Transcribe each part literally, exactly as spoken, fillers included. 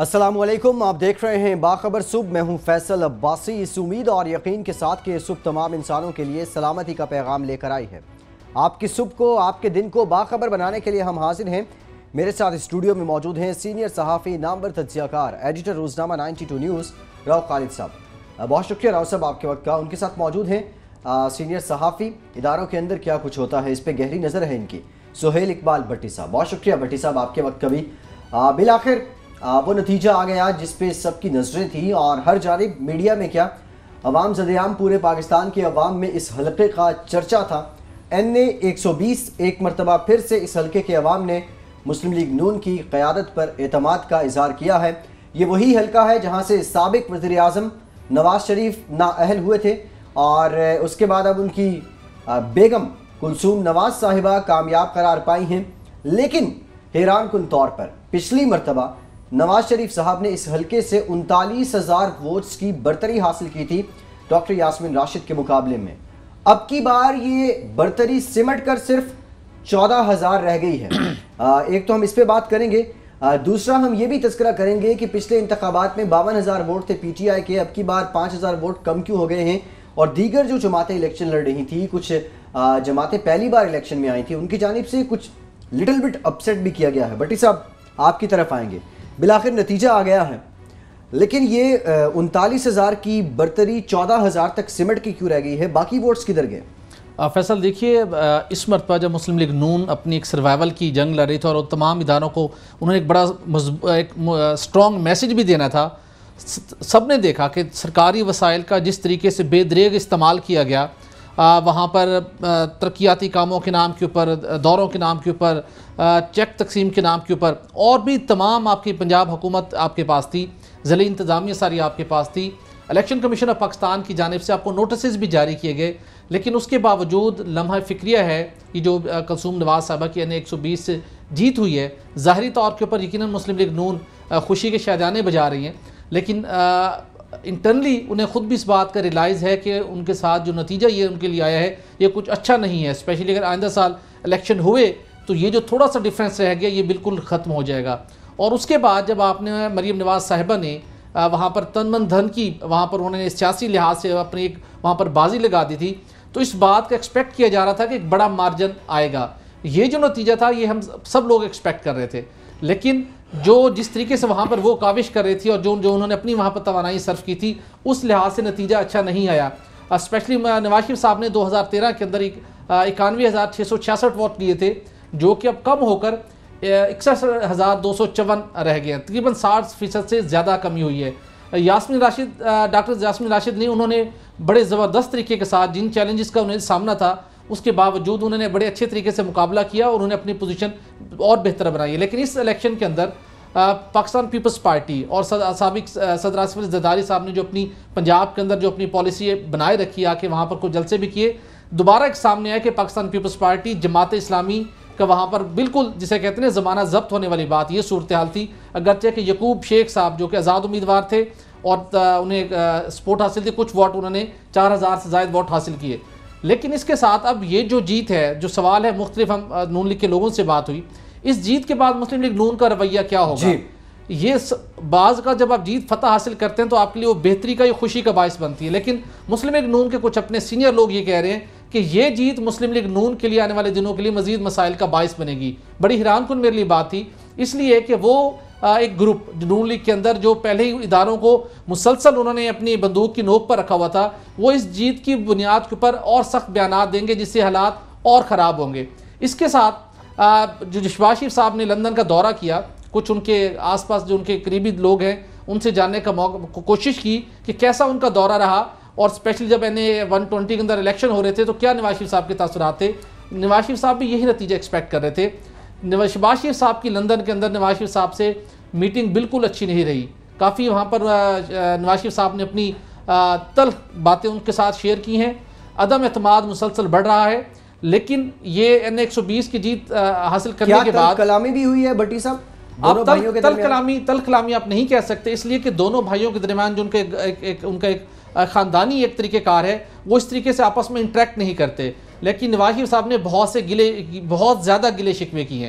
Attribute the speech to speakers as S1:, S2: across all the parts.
S1: अस्सलामुअलैकुम, आप देख रहे हैं बाखबर सुबह। मैं हूं फैसल अब्बासी। इस उम्मीद और यकीन के साथ कि सुबह तमाम इंसानों के लिए सलामती का पैगाम लेकर आई है। आपकी सुबह को, आपके दिन को बाखबर बनाने के लिए हम हाजिर हैं। मेरे साथ स्टूडियो में मौजूद हैं सीनियर सहाफ़ी, नामवर तज्ज़ियाकार, एडिटर रोज़नामा ninety two news Rao Khalid साहब। बहुत शुक्रिया राव साहब आपके वक्त का। उनके साथ मौजूद हैं सीनियर सहाफ़ी, इदारों के अंदर क्या कुछ होता है इस पर गहरी नज़र है इनकी, सुहेल इकबाल भट्टी साहब। बहुत शुक्रिया भट्टी साहब आपके वक्त का भी। बिल आखिर वो नतीजा आ गया जिस पे सबकी नज़रें थी और हर जानिब मीडिया में क्या अवाम ज़द-ए-आम पूरे पाकिस्तान के अवाम में इस हल्के का चर्चा था। एन ए एक सौ बीस एक मरतबा फिर से इस हल्के के अवाम ने मुस्लिम लीग नून की क़यादत पर एतमाद का इजहार किया है। ये वही हल्का है जहाँ से साबिक़ वज़ीर आज़म नवाज शरीफ नाअहल हुए थे और उसके बाद अब उनकी बेगम कुलसूम नवाज साहिबा कामयाब करार पाई हैं। लेकिन हैरान कुन तौर पर पिछली मरतबा नवाज शरीफ साहब ने इस हल्के से उनतालीस हज़ार वोट्स की बरतरी हासिल की थी डॉक्टर यास्मीन राशिद के मुकाबले में। अब की बार ये बरतरी सिमट कर सिर्फ चौदह हज़ार रह गई है। आ, एक तो हम इस पे बात करेंगे, आ, दूसरा हम ये भी तज़किरा करेंगे कि पिछले इंतखाबात में बावन हज़ार वोट थे पी टी आई के, अब की बार पाँच हज़ार वोट कम क्यों हो गए हैं। और दीगर जो जमातें इलेक्शन लड़ रही थी, कुछ जमातें पहली बार इलेक्शन में आई थी, उनकी जानिब से कुछ लिटिल बिट अपसेट भी किया गया है। भट्टी साहब आपकी तरफ आएंगे। बिलाखिर नतीजा आ गया है, लेकिन ये उनतालीस हज़ार की बरतरी चौदह हज़ार तक सिमट की क्यों रह गई है? बाकी वोट्स किधर गए?
S2: फैसल देखिए, इस मरतबा जब मुस्लिम लीग नून अपनी एक सर्वाइवल की जंग लड़ रही थी और तमाम इदारों को उन्होंने एक बड़ा एक स्ट्रॉन्ग मैसेज भी देना था, सब ने देखा कि सरकारी वसाइल का जिस तरीके से बेदरेग इस्तेमाल किया गया, वहाँ पर तरक्याती कामों के नाम के ऊपर, दौरों के नाम के ऊपर, चेक तकसीम के नाम के ऊपर, और भी तमाम आपकी पंजाब हुकूमत आपके पास थी, ज़िली इंतज़ामिया सारी आपके पास थी, इलेक्शन कमीशन ऑफ पाकिस्तान की जानिब से आपको नोटिस भी जारी किए गए। लेकिन उसके बावजूद लम्हा फ़िक्रिया है कि जो कुलसूम नवाज साहबा की एन ए एक सौ बीस से जीत हुई है, ज़ाहरी तौर के ऊपर यकीनन मुस्लिम लीग नून खुशी के शादाने बजा रही हैं, लेकिन इंटरनली उन्हें ख़ुद भी इस बात का रियलाइज़ है कि उनके साथ जो नतीजा ये उनके लिए आया है ये कुछ अच्छा नहीं है। स्पेशली अगर आइंदा साल इलेक्शन हुए तो ये जो थोड़ा सा डिफरेंस रह गया ये बिल्कुल ख़त्म हो जाएगा। और उसके बाद जब आपने मरीम नवाज साहिबा ने वहाँ पर तन मन धन की, वहाँ पर उन्होंने सियासी लिहाज से अपनी एक वहाँ पर बाजी लगा दी थी, तो इस बात का एक्सपेक्ट किया जा रहा था कि एक बड़ा मार्जिन आएगा। ये जो नतीजा था ये हम सब लोग एक्सपेक्ट कर रहे थे, लेकिन जो जिस तरीके से वहाँ पर वो काविश कर रही थी और जो जो उन्होंने अपनी वहाँ पर तवानाई सर्फ की थी, उस लिहाज से नतीजा अच्छा नहीं आया। स्पेशली नवाज शरीफ साहब ने दो हज़ार तेरह के अंदर इक्यानवे हज़ार छः सौ छियासठ वोट लिए थे, जो कि अब कम होकर इकसठ हज़ार दो सौ चौवन रह गए हैं। तकरीबन साठ फीसद से ज़्यादा कमी हुई है। यास्मीन राशिद, डॉक्टर यास्मीन राशिद ने उन्होंने बड़े ज़बरदस्त तरीके के साथ, जिन चैलेंजेस का उन्हें सामना था उसके बावजूद उन्होंने बड़े अच्छे तरीके से मुकाबला किया और उन्होंने अपनी पोजीशन और बेहतर बनाई है। लेकिन इस इलेक्शन के अंदर पाकिस्तान पीपल्स पार्टी और साबिक सदर आसिफ अली ज़रदारी साहब ने जो अपनी पंजाब के अंदर जो अपनी पॉलिसी बनाए रखी है कि वहाँ पर कुछ जलसे भी किए, दोबारा एक सामने आया कि पाकिस्तान पीपल्स पार्टी, जमात इस्लामी का वहाँ पर बिल्कुल जिसे कहते हैं ज़माना जब्त होने वाली बात, ये सूरत हाल थी। अगरचे कि यकूब शेख साहब जो कि आज़ाद उम्मीदवार थे और उन्हें सपोर्ट हासिल थी, कुछ वोट उन्होंने चार हज़ार से ज़ायद वोट हासिल किए। लेकिन इसके साथ अब ये जो जीत है, जो सवाल है, मुख्तलिफ हम नून लीग के लोगों से बात हुई, इस जीत के बाद मुस्लिम लीग नून का रवैया क्या होगा? ये बाज़ का जब आप जीत फतह हासिल करते हैं तो आपके लिए वो बेहतरी का, ये खुशी का बायस बनती है। लेकिन मुस्लिम लीग नून के कुछ अपने सीनियर लोग ये कह रहे हैं कि ये जीत मुस्लिम लीग नून के लिए आने वाले दिनों के लिए मजीद मसाइल का बायस बनेगी। बड़ी हैरान कुन मेरे लिए बात थी, इसलिए कि वो एक ग्रुप नून लीग के अंदर जो पहले ही इदारों को मुसलसल उन्होंने अपनी बंदूक की नोक पर रखा हुआ था, वो इस जीत की बुनियाद के ऊपर और सख्त बयान देंगे जिससे हालात और ख़राब होंगे। इसके साथ जो शहबाज शरीफ साहब ने लंदन का दौरा किया, कुछ उनके आसपास जो उनके करीबी लोग हैं उनसे जानने का मौका कोशिश की कि कैसा उनका दौरा रहा, और स्पेशली जब एन ए वन ट्वेंटी के अंदर इलेक्शन हो रहे थे तो क्या नवाज शरीफ साहब के तासुरात थे। नवाज शरीफ साहब भी यही नतीजा एक्सपेक्ट कर रहे थे। शहबाज शरीफ साहब की लंदन के अंदर नवाज शरीफ साहब से मीटिंग बिल्कुल अच्छी नहीं रही। काफ़ी वहाँ पर नवाज शरीफ साहब ने अपनी तल्ख बातें उनके साथ शेयर की हैं। अदम एतमाद मुसलसल बढ़ रहा है, लेकिन ये एन एक सौ बीस की जीत हासिल करने के बाद
S1: कलामी भी हुई है भट्टी साहब।
S2: आप तल, तल कलामी तल कलामी आप नहीं कह सकते, इसलिए कि दोनों भाइयों के दरमियान जो उनके एक, एक, उनका एक ख़ानदानी एक तरीक़ेकार है, वो इस तरीके से आपस में इंटरेक्ट नहीं करते। लेकिन नवाज शरीफ साहब ने बहुत से गिले, बहुत ज़्यादा गिले शिकवे किए हैं।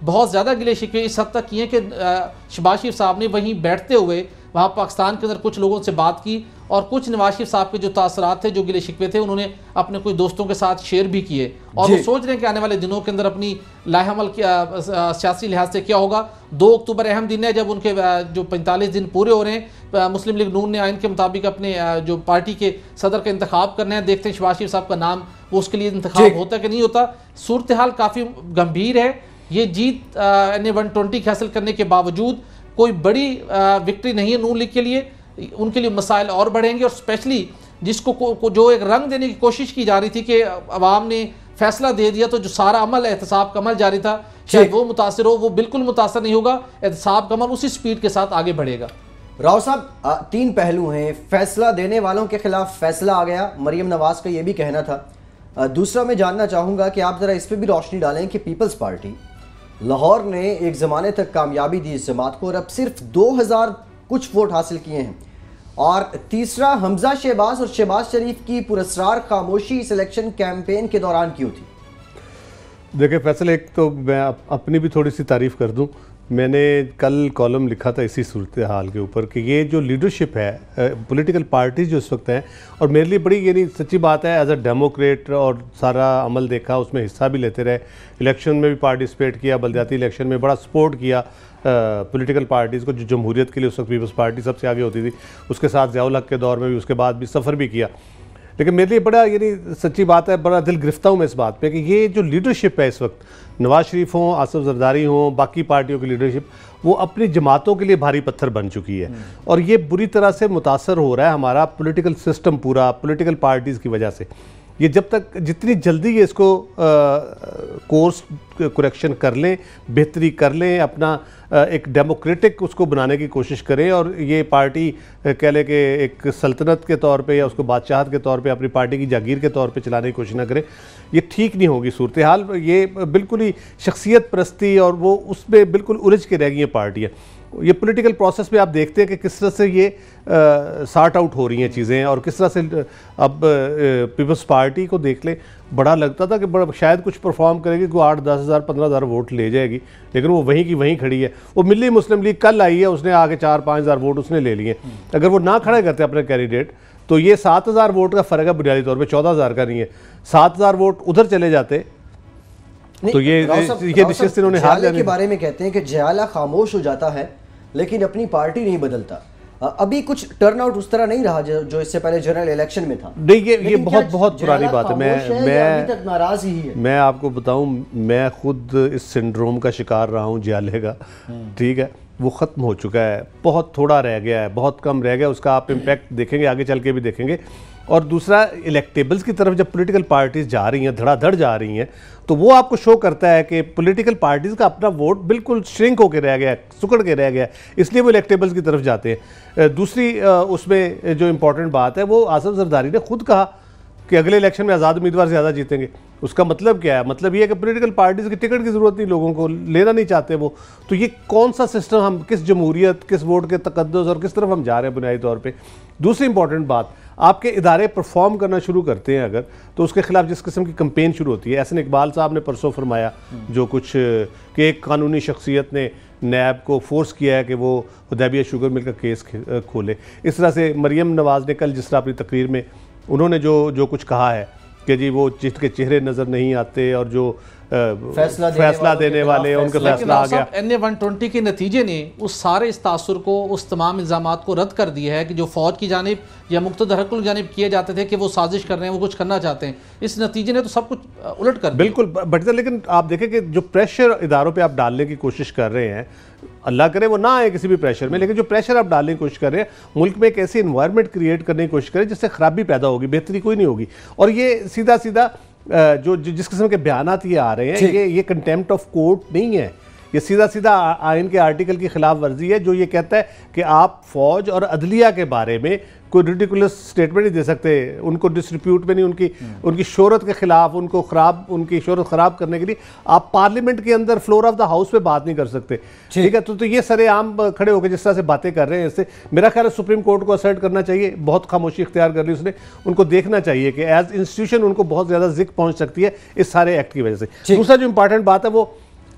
S2: बहुत ज़्यादा गिले शिकवे इस हद तक किए कि शहबाज शरीफ साहब ने वहीं बैठते हुए वहाँ पाकिस्तान के अंदर कुछ लोगों से बात की और कुछ नवाज शरीफ साहब के जो तासरात थे, जो गिले शिकवे थे, उन्होंने अपने कुछ दोस्तों के साथ शेयर भी किए और वो सोच रहे हैं कि आने वाले दिनों के अंदर अपनी लाहेअमल सियासी लिहाज से क्या होगा। दो अक्टूबर अहम दिन है जब उनके जो पैंतालीस दिन पूरे हो रहे हैं। मुस्लिम लीग नून ने आइन के मुताबिक अपने जो पार्टी के सदर का इंतखाब करना है। देखते हैं शहबाज शरीफ साहब का नाम वो उसके लिए इंतखाब होता है कि नहीं होता। सूरत हाल काफ़ी गंभीर है। ये जीत एन ए वन ट्वेंटी हासिल करने के बावजूद कोई बड़ी विक्ट्री नहीं है नून लीग के लिए। उनके लिए मसाइल और बढ़ेंगे और स्पेशली जिसको को, को जो एक रंग देने की कोशिश की जा रही थी कि अवाम ने फैसला दे दिया तो जो सारा अमल एहतसाब का अमल जारी था शायद वो मुतासर हो, वो बिल्कुल मुतासर नहीं होगा। एहतसाब का अमल उसी स्पीड के साथ आगे बढ़ेगा।
S1: राव साहब, तीन पहलू हैं। फैसला देने वालों के खिलाफ फैसला आ गया, मरियम नवाज का ये भी कहना था। दूसरा मैं जानना चाहूँगा कि आप ज़रा इस पर भी रोशनी डालें कि पीपल्स पार्टी लाहौर ने एक ज़माने तक कामयाबी दी इस जमात को और अब सिर्फ दो हज़ार कुछ वोट हासिल किए हैं। और तीसरा, हमजा शहबाज और शहबाज शरीफ की पुरस्कार खामोशी इस इलेक्शन कैंपेन के दौरान क्यों थी?
S3: देखिए फैसल, एक तो मैं अपनी भी थोड़ी सी तारीफ़ कर दूं। मैंने कल कॉलम लिखा था इसी सूरत हाल के ऊपर कि ये जो लीडरशिप है पॉलिटिकल पार्टीज जो इस वक्त हैं, और मेरे लिए बड़ी यानी सच्ची बात है, एज अ डेमोक्रेट और सारा अमल देखा, उसमें हिस्सा भी लेते रहे, इलेक्शन में भी पार्टिसिपेट किया, बलदियाती इलेक्शन में बड़ा सपोर्ट किया पॉलिटिकल पार्टीज़ को, जो जमहूरियत के लिए उस वक्त पीपल्स पार्टी सबसे आगे होती थी, उसके साथ ज़ियाउल हक के दौर में भी, उसके बाद भी सफ़र भी किया। लेकिन मेरे लिए बड़ा यानी सच्ची बात है, बड़ा दिल गिरफ्ता हूँ मैं इस बात पे कि ये जो लीडरशिप है इस वक्त, नवाज शरीफ हों, आसिफ जरदारी हों, बाकी पार्टियों की लीडरशिप, वो अपनी जमातों के लिए भारी पत्थर बन चुकी है और ये बुरी तरह से मुतासर हो रहा है हमारा पॉलिटिकल सिस्टम पूरा, पॉलिटिकल पार्टीज़ की वजह से। ये जब तक जितनी जल्दी ये इसको कोर्स करेक्शन कर लें, बेहतरी कर लें, अपना आ, एक डेमोक्रेटिक उसको बनाने की कोशिश करें और ये पार्टी कह लें कि एक सल्तनत के तौर पे या उसको बादशाहत के तौर पे अपनी पार्टी की जागीर के तौर पे चलाने की कोशिश ना करें, ये ठीक नहीं होगी सूरत हाल। ये बिल्कुल ही शख्सियत परस्ती और वो उसमें बिल्कुल उलझ के रह गई हैं पार्टियाँ। ये पॉलिटिकल प्रोसेस में आप देखते हैं कि किस तरह से ये सार्ट आउट हो रही हैं चीज़ें और किस तरह से अब पीपल्स पार्टी को देख लें, बड़ा लगता था कि बड़ा शायद कुछ परफॉर्म करेगी, कोई आठ दस हज़ार पंद्रह हज़ार वोट ले जाएगी, लेकिन वो वहीं की वहीं खड़ी है। वो मिली मुस्लिम लीग कल आई है, उसने आगे चार पाँच हज़ार वोट उसने ले लिए। अगर वो ना खड़े करते अपने कैंडिडेट तो ये सात हज़ार वोट का फ़र्क है बुनियादी तौर पर, चौदह हज़ार का नहीं है। सात हज़ार वोट उधर चले जाते तो ये ये निश्चित इन्होंने हार
S1: के बारे में कहते हैं कि जयाला खामोश हो जाता है लेकिन अपनी पार्टी नहीं बदलता। अभी कुछ टर्नआउट उस तरह नहीं रहा जो, जो इससे पहले जनरल इलेक्शन में था।
S3: नहीं, ये ये बहुत बहुत पुरानी बात है। मैं मैं
S1: अभी तक नाराज ही है।
S3: मैं आपको बताऊं, मैं खुद इस सिंड्रोम का शिकार रहा हूं जियाले का। ठीक है, वो ख़त्म हो चुका है, बहुत थोड़ा रह गया है, बहुत कम रह गया, उसका आप इम्पैक्ट देखेंगे, आगे चल के भी देखेंगे। और दूसरा, इलेक्टेबल्स की तरफ जब पॉलिटिकल पार्टीज़ जा रही हैं, धड़ाधड़ जा रही हैं, तो वो आपको शो करता है कि पॉलिटिकल पार्टीज़ का अपना वोट बिल्कुल श्रिंक होकर रह गया है, सुकड़ के रह गया है, इसलिए वो इलेक्टेबल्स की तरफ जाते हैं। दूसरी उसमें जो इम्पोर्टेंट बात है, वो आसिफ जरदारी ने खुद कहा कि अगले इलेक्शन में आज़ाद उम्मीदवार ज़्यादा जीतेंगे। उसका मतलब क्या है? मतलब ये है कि पॉलिटिकल पार्टीज़ की टिकट की ज़रूरत नहीं, लोगों को लेना नहीं चाहते वो। तो ये कौन सा सिस्टम, हम किस जमहूरियत, किस वोट के तकद्दुस और किस तरफ हम जा रहे हैं बुनियादी तौर पे। दूसरी इंपॉर्टेंट बात, आपके इदारे परफॉर्म करना शुरू करते हैं अगर, तो उसके खिलाफ जिस किस्म की कंपेन शुरू होती है, एहसन इकबाल साहब ने परसों फरमाया जो कुछ कि एक कानूनी शख्सियत ने नैब को फोर्स किया है कि वो हुदैबिया शुगर मिल का केस खोले। इस तरह से मरियम नवाज़ ने कल जिस तरह अपनी तकरीर में उन्होंने जो जो कुछ कहा है कि जी वो जिसके चेहरे नज़र नहीं आते और जो फैसला देने, फैसला देने वाले उनका फैसला आ गया।
S2: एन ए वन ट्वेंटी के नतीजे ने उस सारे इस तासुर को, उस तमाम इल्ज़ामात को रद्द कर दिया है कि जो फ़ौज की जानिब या मुक़्तदर हक़ जानिब किए जाते थे कि वो साजिश कर रहे हैं, वो कुछ करना चाहते हैं। इस नतीजे ने तो सब कुछ उलट कर दिया।
S3: बिल्कुल बढ़ता। लेकिन आप देखें कि जो प्रेशर इदारों पर आप डालने की कोशिश कर रहे हैं, अल्लाह करे वो ना आए किसी भी प्रेशर में, लेकिन जो प्रेशर आप डालने की कोशिश कर रहे हैं, मुल्क में एक ऐसी इन्वायरमेंट क्रिएट करने की कोशिश करें जिससे खराबी पैदा होगी, बेहतरी कोई नहीं होगी। और ये सीधा सीधा जो जिस किस्म के बयानात ये आ रहे हैं, ये ये कंटेम्प्ट ऑफ कोर्ट नहीं है, ये सीधा सीधा आइन के आर्टिकल की खिलाफ वर्जी है जो ये कहता है कि आप फौज और अदलिया के बारे में कोई रिडिकुलस स्टेटमेंट नहीं दे सकते, उनको डिस्ट्रीब्यूट में नहीं, उनकी उनकी शोहरत के खिलाफ, उनको खराब उनकी शोहरत ख़राब करने के लिए आप पार्लियामेंट के अंदर फ्लोर ऑफ द हाउस पे बात नहीं कर सकते। ठीक है, तो, तो ये सरेआम खड़े होकर जिस तरह से बातें कर रहे हैं, इससे मेरा ख्याल है सुप्रीम कोर्ट को असर्ट करना चाहिए। बहुत खामोशी इख्तियार कर ली उसने, उनको देखना चाहिए कि एज इंस्टीट्यूशन उनको बहुत ज़्यादा जिक पहुँच सकती है इस सारे एक्ट की वजह से। दूसरा जो इंपॉर्टेंट बात है वो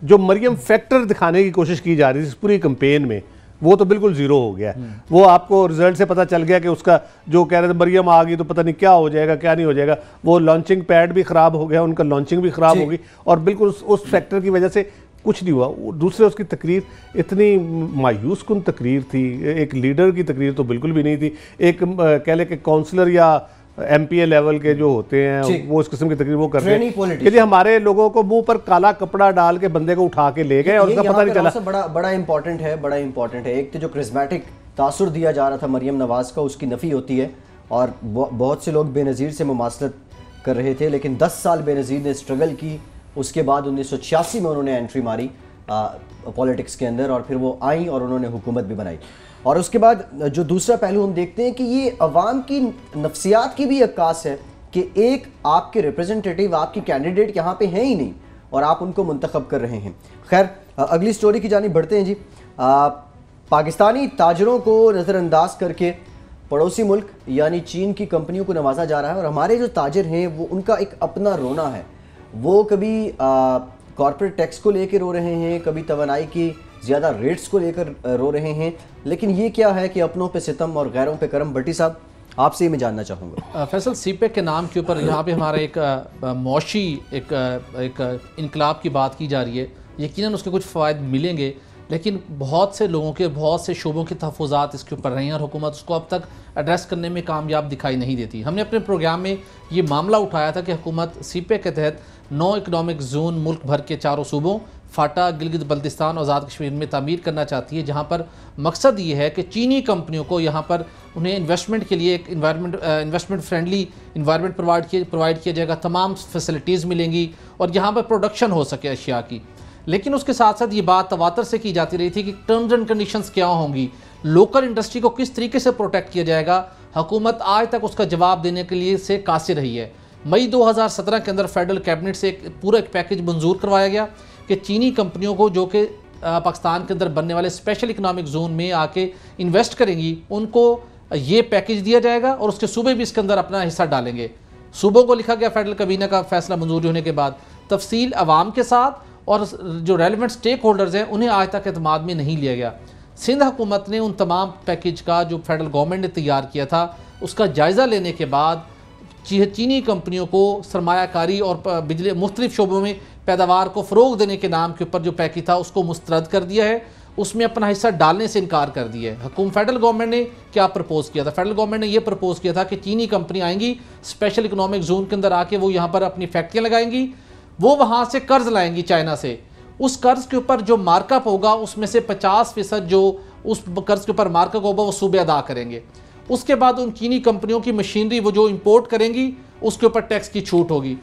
S3: जो मरियम फैक्टर दिखाने की कोशिश की जा रही थी इस पूरी कैंपेन में, वो तो बिल्कुल जीरो हो गया। वो आपको रिजल्ट से पता चल गया कि उसका जो कह रहे थे मरियम आ गई तो पता नहीं क्या हो जाएगा क्या नहीं हो जाएगा, वो लॉन्चिंग पैड भी ख़राब हो गया, उनका लॉन्चिंग भी ख़राब हो गई और बिल्कुल उस, उस फैक्टर की वजह से कुछ नहीं हुआ। दूसरे उसकी तकरीर इतनी मायूस कुन तकरीर थी, एक लीडर की तकरीर तो बिल्कुल भी नहीं थी। एक कह लें कि काउंसलर या एमपीए लेवल के जो होते हैं वो इस किस्म की तकरीर वो करते हैं कि हमारे लोगों को मुंह पर काला कपड़ा डाल के बंदे को उठा के ले गए और उसका पता नहीं चला।
S1: बड़ा बड़ा इंपॉर्टेंट है बड़ा इंपॉर्टेंट है एक तो जो क्रिस्मेटिक तासुर दिया जा रहा था मरियम नवाज का, उसकी नफ़ी होती है और बहुत से लोग बेनज़ीर से मुमासलत कर रहे थे, लेकिन दस साल बेनज़ीर ने स्ट्रगल की। उसके बाद उन्नीस सौ छियासी में उन्होंने एंट्री मारी पॉलिटिक्स के अंदर और फिर वो आई और उन्होंने हुकूमत भी बनाई। और उसके बाद जो दूसरा पहलू हम देखते हैं कि ये अवाम की नफ्सियात की भी अक्कास है कि एक आपके रिप्रेजेंटेटिव, आपकी कैंडिडेट यहाँ पे हैं ही नहीं और आप उनको मुंतखब कर रहे हैं। खैर अगली स्टोरी की जानिब बढ़ते हैं जी। आ, पाकिस्तानी ताजरों को नज़रअंदाज करके पड़ोसी मुल्क यानी चीन की कंपनियों को नवाजा जा रहा है और हमारे जो ताजर हैं वो उनका एक अपना रोना है। वो कभी कॉर्पोरेट टैक्स को लेकर रो रहे हैं, कभी तवानाई की ज़्यादा रेट्स को लेकर रो रहे हैं, लेकिन ये क्या है कि अपनों पे सितम और गैरों पे करम। भट्टी साहब आपसे मैं जानना चाहूँगा।
S2: फैसल सीपेक के नाम के ऊपर यहाँ पे हमारा एक मौशी एक एक इनकलाब की बात की जा रही है। यकीनन उसके कुछ फ़ायदे मिलेंगे, लेकिन बहुत से लोगों के बहुत से शोबों के तहफ़्फ़ुज़ात इसके ऊपर रहे हैं और हुकूमत उसको अब तक एड्रेस करने में कामयाब दिखाई नहीं देती। हमने अपने प्रोग्राम में ये मामला उठाया था कि हुकूमत सीपेक के तहत नौ इकनॉमिक जोन मुल्क भर के चारों सूबों फाटा, गिलगित बल्तिस्तान और आज़ाद कश्मीर में तामीर करना चाहती है, जहाँ पर मकसद ये है कि चीनी कंपनियों को यहाँ पर उन्हें इन्वेस्टमेंट के लिए एक environment investment friendly environment provide किया प्रोवाइड किया जाएगा, तमाम फैसिलिटीज़ मिलेंगी और यहाँ पर प्रोडक्शन हो सके अशिया की। लेकिन उसके साथ साथ ये बात तवातर से की जाती रही थी कि टर्म्स एंड कंडीशंस क्या होंगी, लोकल इंडस्ट्री को किस तरीके से प्रोटेक्ट किया जाएगा। हुकूमत आज तक उसका जवाब देने के लिए से कासिर रही है। मई दो हज़ार सत्रह के अंदर फेडरल कैबिनेट से एक पूरा एक पैकेज मंजूर करवाया गया कि चीनी कंपनियों को जो कि पाकिस्तान के अंदर बनने वाले स्पेशल इकनॉमिक जोन में आके इन्वेस्ट करेंगी, उनको ये पैकेज दिया जाएगा और उसके सूबे भी इसके अंदर अपना हिस्सा डालेंगे। सूबों को लिखा गया फेडरल कैबिनेट का फैसला मंजूरी होने के बाद, तफसील अवाम के साथ और जो रेलिवेंट स्टेक होल्डर्स हैं उन्हें आज तक एतमाद में नहीं लिया गया। सिंध हुकूमत ने उन तमाम पैकेज का जो फेडरल गवर्नमेंट ने तैयार किया था उसका जायज़ा लेने के बाद चीनी कंपनियों को सरमायाकारी और बिजली मुख्तलिफ शोबों में पैदावार को फ़रोग देने के नाम के ऊपर जो पैकेज था उसको मुस्तरद कर दिया है, उसमें अपना हिस्सा डालने से इनकार कर दिया है। हुकूमत फेडरल गवर्नमेंट ने क्या प्रपोज़ किया था? फेडरल गवर्नमेंट ने यह प्रपोज़ किया था कि चीनी कंपनी आएंगी स्पेशल इकनॉमिक जोन के अंदर आके वो यहाँ पर अपनी फैक्ट्रियाँ लगाएंगी, वो वहाँ से कर्ज लाएंगी चाइना से, उस कर्ज के ऊपर जो मार्कअप होगा उसमें से पचास फीसद जो उस कर्ज के ऊपर मार्कअप होगा वो सूबे अदा करेंगे। उसके बाद उन चीनी कंपनियों की मशीनरी वो जो इंपोर्ट करेंगी उसके ऊपर टैक्स की छूट होगी।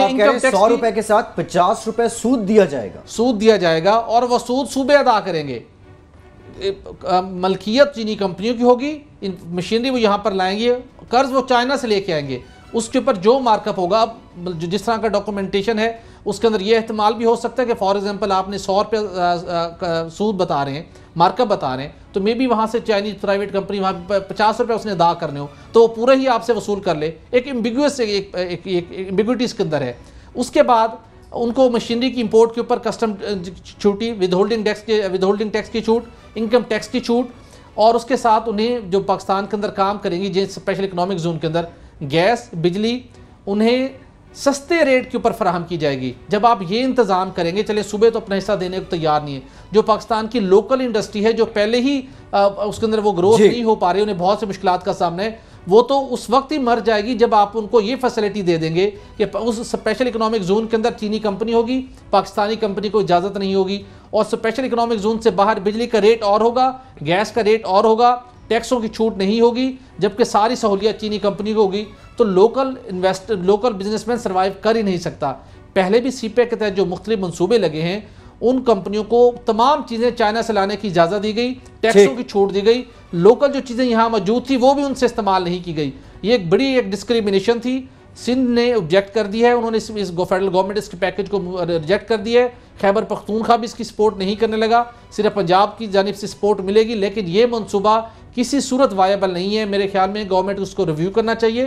S1: सौ रुपए के साथ पचास रुपए सूद दिया जाएगा
S2: सूद दिया जाएगा और वह सूद सूबे अदा करेंगे। मलकियत चीनी कंपनियों की होगी, मशीनरी वो यहाँ पर लाएंगे, कर्ज वो चाइना से लेके आएंगे, उसके ऊपर जो मार्कअप होगा, अब जिस तरह का डॉक्यूमेंटेशन है उसके अंदर ये एहतमाल भी हो सकता है कि फॉर एग्जांपल आपने सौ रुपये सूद बता रहे हैं, मार्कअप बता रहे हैं, तो मे बी वहाँ से चाइनीज प्राइवेट कंपनी वहाँ पचास रुपये उसने अदा करने हो तो वो पूरा ही आपसे वसूल कर ले। एक एम्बिगुअस एक एम्बिगुइटी इसके अंदर है। उसके बाद उनको मशीनरी की इंपोर्ट के ऊपर कस्टम छूटी, विद होल्डिंग टैक्स के विद होल्डिंग टैक्स की छूट, इनकम टैक्स की छूट, और उसके साथ उन्हें जो पाकिस्तान के अंदर काम करेंगी जिस स्पेशल इकनॉमिक जोन के अंदर गैस बिजली उन्हें सस्ते रेट के ऊपर फराहम की जाएगी। जब आप ये इंतज़ाम करेंगे, चले सूबे तो अपना हिस्सा देने को तैयार नहीं है, जो पाकिस्तान की लोकल इंडस्ट्री है जो पहले ही आ, उसके अंदर वो ग्रोथ नहीं हो पा रही, उन्हें बहुत से मुश्किलात का सामना है, वो तो उस वक्त ही मर जाएगी जब आप उनको ये फैसिलिटी दे देंगे कि उस स्पेशल इकनॉमिक जोन के अंदर चीनी कंपनी होगी, पाकिस्तानी कंपनी को इजाज़त नहीं होगी, और स्पेशल इकनॉमिक जोन से बाहर बिजली का रेट और होगा, गैस का रेट और होगा, टैक्सों की छूट नहीं होगी, जबकि सारी सहूलियत चीनी कंपनी को होगी। तो local invest local businessman survive कर ही नहीं सकता। पहले भी सीपेक के तहत जो मुख्तलिफ मनसूबे लगे हैं उन कंपनियों को तमाम चीज़ें चाइना से लाने की इजाज़त दी गई, टैक्सों की छूट दी गई, लोकल जो चीज़ें यहाँ मौजूद थी वो भी उनसे इस्तेमाल नहीं की गई। ये एक बड़ी एक डिस्क्रिमिनेशन थी। सिंध ने ऑब्जेक्ट कर दिया है, उन्होंने इस, इस फेडरल गवर्नमेंट इसके पैकेज को रिजेक्ट कर दिया है। खैबर पख्तूनख्वा भी इसकी सपोर्ट नहीं करने लगा, सिर्फ पंजाब की जानिब से सपोर्ट मिलेगी, लेकिन ये मनसूबा किसी सूरत वायबल नहीं है। मेरे ख्याल में गवर्नमेंट उसको रिव्यू करना चाहिए,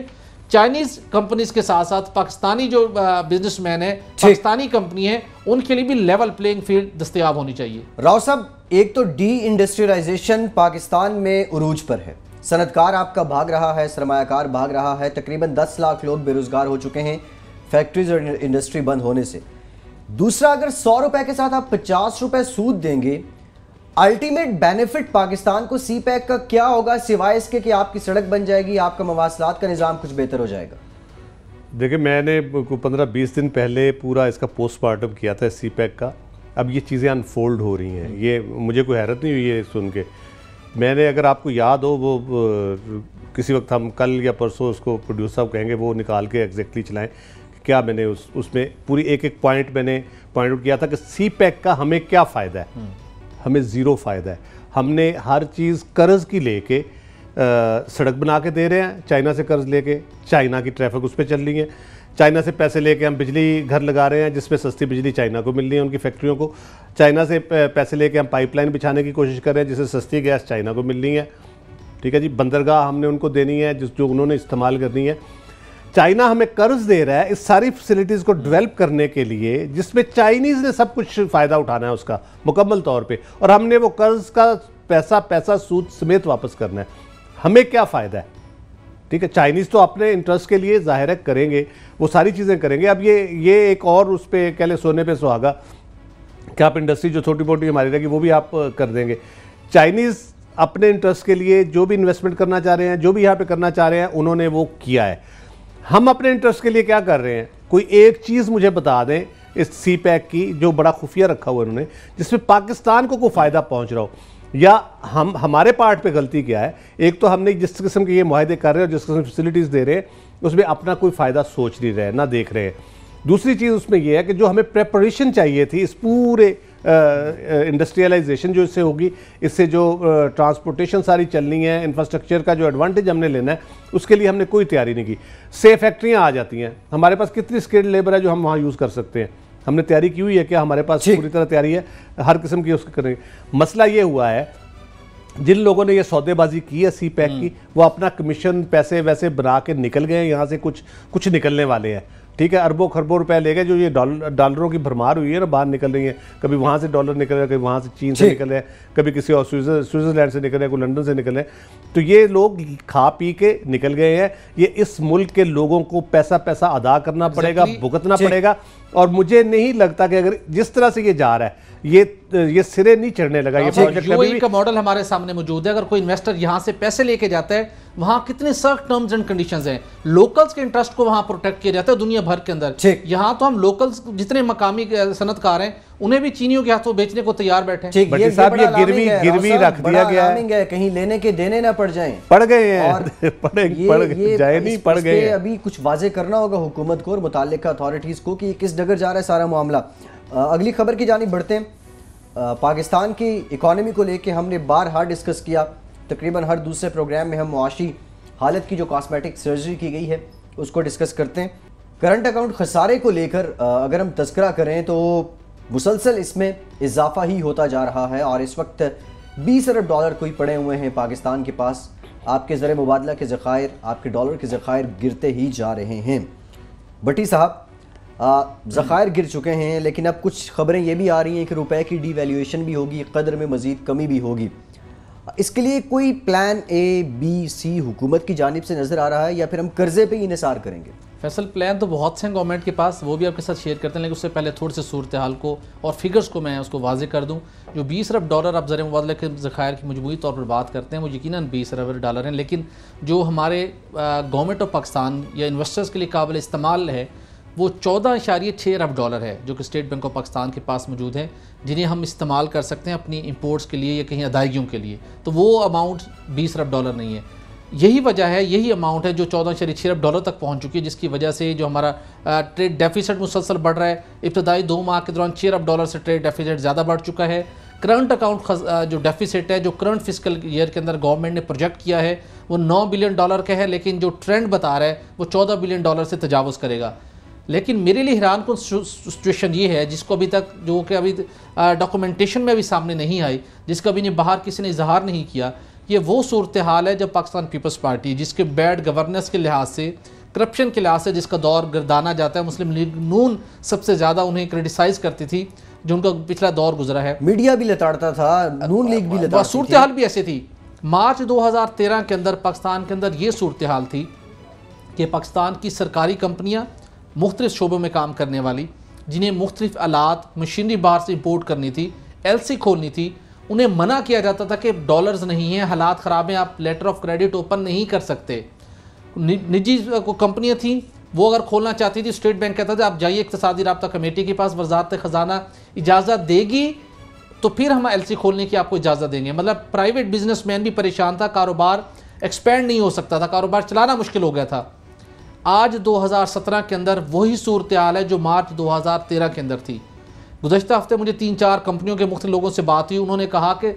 S2: चाइनीज कंपनीज के साथ साथ पाकिस्तानी जो बिजनेसमैन है, पाकिस्तानी कंपनी है, उनके लिए भी लेवल प्लेइंग फील्ड दस्तयाब होनी चाहिए।
S1: राव साहब, एक तो डी इंडस्ट्रियलाइजेशन पाकिस्तान में उरूज पर है, सनतकार आपका भाग रहा है, सरमायाकार भाग रहा है, तकरीबन दस लाख लोग बेरोजगार हो चुके हैं फैक्ट्रीज और इंडस्ट्री बंद होने से। दूसरा, अगर सौ रुपए के साथ आप पचास रुपए सूद देंगे, अल्टीमेट बेनिफिट पाकिस्तान को सी पैक का क्या होगा, सिवाय इसके कि आपकी सड़क बन जाएगी, आपका मवासलात का निज़ाम कुछ बेहतर हो जाएगा?
S3: देखिए, मैंने पंद्रह बीस दिन पहले पूरा इसका पोस्टमार्टम किया था सी पैक का। अब ये चीज़ें अनफोल्ड हो रही हैं, ये मुझे कोई हैरत नहीं हुई ये सुन के। मैंने, अगर आपको याद हो, वो किसी वक्त हम कल या परसों उसको प्रोड्यूसर साहब कहेंगे वो निकाल के एग्जैक्टली चलाएं क्या मैंने उस उसमें पूरी एक एक पॉइंट मैंने पॉइंट आउट किया था कि सी पैक का हमें क्या फ़ायदा है। हमें ज़ीरो फ़ायदा है। हमने हर चीज़ कर्ज़ की लेके सड़क बना के दे रहे हैं, चाइना से कर्ज़ लेके, चाइना की ट्रैफिक उस पर चल रही है, चाइना से पैसे लेके हम बिजली घर लगा रहे हैं जिसमें सस्ती बिजली चाइना को मिल रही है उनकी फैक्ट्रियों को, चाइना से पैसे लेके हम पाइपलाइन बिछाने की कोशिश कर रहे हैं जिससे सस्ती गैस चाइना को मिल रही है। ठीक है जी, बंदरगाह हमने उनको देनी है जिस जो उन्होंने इस्तेमाल करनी है। चाइना हमें कर्ज दे रहा है इस सारी फैसिलिटीज़ को डेवलप करने के लिए, जिसमें चाइनीज़ ने सब कुछ फ़ायदा उठाना है उसका मुकम्मल तौर पे, और हमने वो कर्ज का पैसा पैसा सूद समेत वापस करना है। हमें क्या फ़ायदा है? ठीक है, चाइनीज़ तो अपने इंटरेस्ट के लिए ज़ाहिर है करेंगे, वो सारी चीज़ें करेंगे। अब ये ये एक और उस पर कह ले सोने पे सुहागा कि आप इंडस्ट्री जो छोटी मोटी हमारी रहेगी वो भी आप कर देंगे। चाइनीज़ अपने इंटरेस्ट के लिए जो भी इन्वेस्टमेंट करना चाह रहे हैं, जो भी यहाँ पे करना चाह रहे हैं, उन्होंने वो किया है। हम अपने इंटरेस्ट के लिए क्या कर रहे हैं? कोई एक चीज़ मुझे बता दें इस सी पैक की जो बड़ा खुफिया रखा हुआ उन्होंने, जिसमें पाकिस्तान को कोई फ़ायदा पहुँच रहा हो, या हम हमारे पार्ट पे गलती क्या है? एक तो हमने जिस किस्म के ये मुआहदे कर रहे हैं और जिस किस्म की फैसिलिटीज़ दे रहे हैं उसमें अपना कोई फ़ायदा सोच नहीं रहे, ना देख रहे हैं। दूसरी चीज़ उसमें यह है कि जो हमें प्रेपरेशन चाहिए थी इस पूरे इंडस्ट्रियलाइजेशन जो इससे होगी, इससे जो ट्रांसपोर्टेशन सारी चलनी है, इंफ्रास्ट्रक्चर का जो एडवांटेज हमने लेना है, उसके लिए हमने कोई तैयारी नहीं की। से फैक्ट्रियाँ आ जाती हैं, हमारे पास कितनी स्किल्ड लेबर है जो हम वहाँ यूज़ कर सकते हैं? हमने तैयारी की हुई है क्या? हमारे पास पूरी तरह तैयारी है हर किस्म की उसके करने की। मसला ये हुआ है, जिन लोगों ने ये सौदेबाजी की है सी पैक की, वो अपना कमीशन पैसे वैसे बना के निकल गए हैं, यहाँ से कुछ कुछ निकलने वाले हैं। ठीक है, अरबों खरबों रुपए ले गए, जो ये डॉलर डॉलरों की भरमार हुई है ना, बाहर निकल रही है, कभी वहाँ से डॉलर निकल रहे हैं, कभी वहाँ से चीन से निकल रहे हैं, कभी किसी और स्विट्जरलैंड से निकल रहे हैं, कोई लंदन से निकल रहे हैं। तो ये लोग खा पी के निकल गए हैं। ये इस मुल्क के लोगों को पैसा पैसा अदा करना पड़ेगा, भुगतना पड़ेगा। और मुझे नहीं लगता कि अगर जिस तरह से ये जा रहा है ये ये सिरे नहीं चढ़ने लगा ये प्रोजेक्ट।
S2: यूएई का मॉडल हमारे सामने मौजूद है। अगर कोई इन्वेस्टर यहाँ से पैसे लेके जाता है, वहाँ कितने सख्त टर्म्स एंड कंडीशंस हैं, लोकल्स के इंटरेस्ट को वहाँ प्रोटेक्ट किया जाता है दुनिया भर के अंदर। यहाँ तो हम लोकल्स जितने मकामी सनतकार हैं उन्हें भी चीनियों के हाथों बेचने को तैयार बैठे हैं।
S3: ये साहब ये गिरवी गिरवी रख दिया गया है,
S1: कहीं लेने के देने ना पड़ जाएं।
S3: पड़ गए हैं और पड़ पड़ जाए नहीं पड़ गए।
S1: अभी कुछ वाजे करना होगा हुकूमत को और मुताल्लिका अथॉरिटीज़ को कि किस जगह जा रहा है सारा मामला। अगली खबर की जानिब बढ़ते हैं। पाकिस्तान की इकॉनमी को लेके हमने बारहा डिस्कस किया, तकरीबन हर दूसरे प्रोग्राम में हम मुआशी हालत की जो कॉस्मेटिक सर्जरी की गई है उसको डिस्कस करते हैं। करंट अकाउंट खसारे को लेकर अगर हम तस्करा करें तो मुसलसल इसमें इजाफा ही होता जा रहा है और इस वक्त बीस अरब डॉलर कोई पड़े हुए हैं पाकिस्तान के पास। आपके ज़र मुबादला के ज़खायर, आपके डॉलर के ज़खायर गिरते ही जा रहे हैं। भट्टी साहब, ज़खायर गिर चुके हैं, लेकिन अब कुछ खबरें ये भी आ रही हैं कि रुपए की डीवैल्यूएशन भी होगी, कदर में मज़ीद कमी भी होगी। इसके लिए कोई प्लान ए बी सी हुकूमत की जानिब से नज़र आ रहा है या फिर हम कर्जे पे ही निसार करेंगे?
S2: फैसल, प्लान तो बहुत से हैं गवर्नमेंट के पास, वो भी आपके साथ शेयर करते हैं, लेकिन उससे पहले थोड़ी सी सूरत हाल को और फिगर्स को मैं उसको वाजे कर दूं। जो बीस अरब डॉलर आप ज़र मुबादला के ज़खायर की मजमूई तौर पर बात करते हैं, वो यकीनन बीस अरब डॉलर हैं, लेकिन जो हमारे गवर्नमेंट ऑफ पाकिस्तान या इन्वेस्टर्स के लिए काबिल इस्तेमाल है वो चौदह इशारिया छः अरब डॉलर है, जो कि स्टेट बैंक ऑफ पाकिस्तान के पास मौजूद है, जिन्हें हम इस्तेमाल कर सकते हैं अपनी इंपोर्ट्स के लिए या कहीं अदायगियों के लिए। तो वो अमाउंट बीस अरब डॉलर नहीं है। यही वजह है, यही अमाउंट है जो चौदह इशारिया छः अरब डॉलर तक पहुंच चुकी है, जिसकी वजह से जो हमारा ट्रेड डेफिसिट मुसलसल बढ़ रहा है। इब्तदाई दो माह के दौरान छः अरब डॉलर से ट्रेड डेफिसिट ज़्यादा बढ़ चुका है। करंट अकाउंट जो डेफिसिट है, जो करंट फिस्कल ईयर के अंदर गवर्नमेंट ने प्रोजेक्ट किया है, वो नौ बिलियन डॉलर का है, लेकिन जो ट्रेंड बता रहा है वो चौदह बिलियन डॉलर से तजावुज़ करेगा। लेकिन मेरे लिए हैरान कुन सिचुएशन ये है, जिसको अभी तक जो कि अभी डॉक्यूमेंटेशन में भी सामने नहीं आई, जिसका अभी बाहर किसी ने इजहार नहीं किया, ये वो सूरत हाल है जब पाकिस्तान पीपल्स पार्टी, जिसके बैड गवर्नेंस के लिहाज से करप्शन के लिहाज से जिसका दौर गर्दाना जाता है, मुस्लिम लीग नून सबसे ज़्यादा उन्हें क्रिटिसाइज़ करती थी, जो उनका पिछला दौर गुजरा है।
S1: मीडिया भी लताड़ता था, नून लीग भी लताड़ती थी।
S2: सूरत हाल भी ऐसी थी। मार्च दो हज़ार तेरह के अंदर पाकिस्तान के अंदर ये सूरत हाल थी कि पाकिस्तान की सरकारी कंपनियाँ मुख्तलिफ शोबों में काम करने वाली, जिन्हें मुख्तलिफ आलात मशीनरी बाहर से इंपोर्ट करनी थी, एल सी खोलनी थी, उन्हें मना किया जाता था कि डॉलर्स नहीं हैं, हालात ख़राब हैं, आप लेटर ऑफ क्रेडिट ओपन नहीं कर सकते। निजी को कंपनियाँ थीं, वो अगर खोलना चाहती थी, स्टेट बैंक कहता था आप जाइए इक़्तिसादी राब्ता कमेटी के पास, वज़ारत ख़जाना इजाज़त देगी तो फिर हम एल सी खोलने की आपको इजाज़त देंगे। मतलब प्राइवेट बिजनेसमैन भी परेशान था, कारोबार एक्सपेंड नहीं हो सकता था, कारोबार चलाना मुश्किल हो गया था। आज दो हज़ार सत्रह के अंदर वही सूरत हाल है जो मार्च दो हज़ार तेरह के अंदर थी। गुज़श्ता हफ्ते मुझे तीन चार कंपनियों के मुख्तलिफ लोगों से बात हुई, उन्होंने कहा कि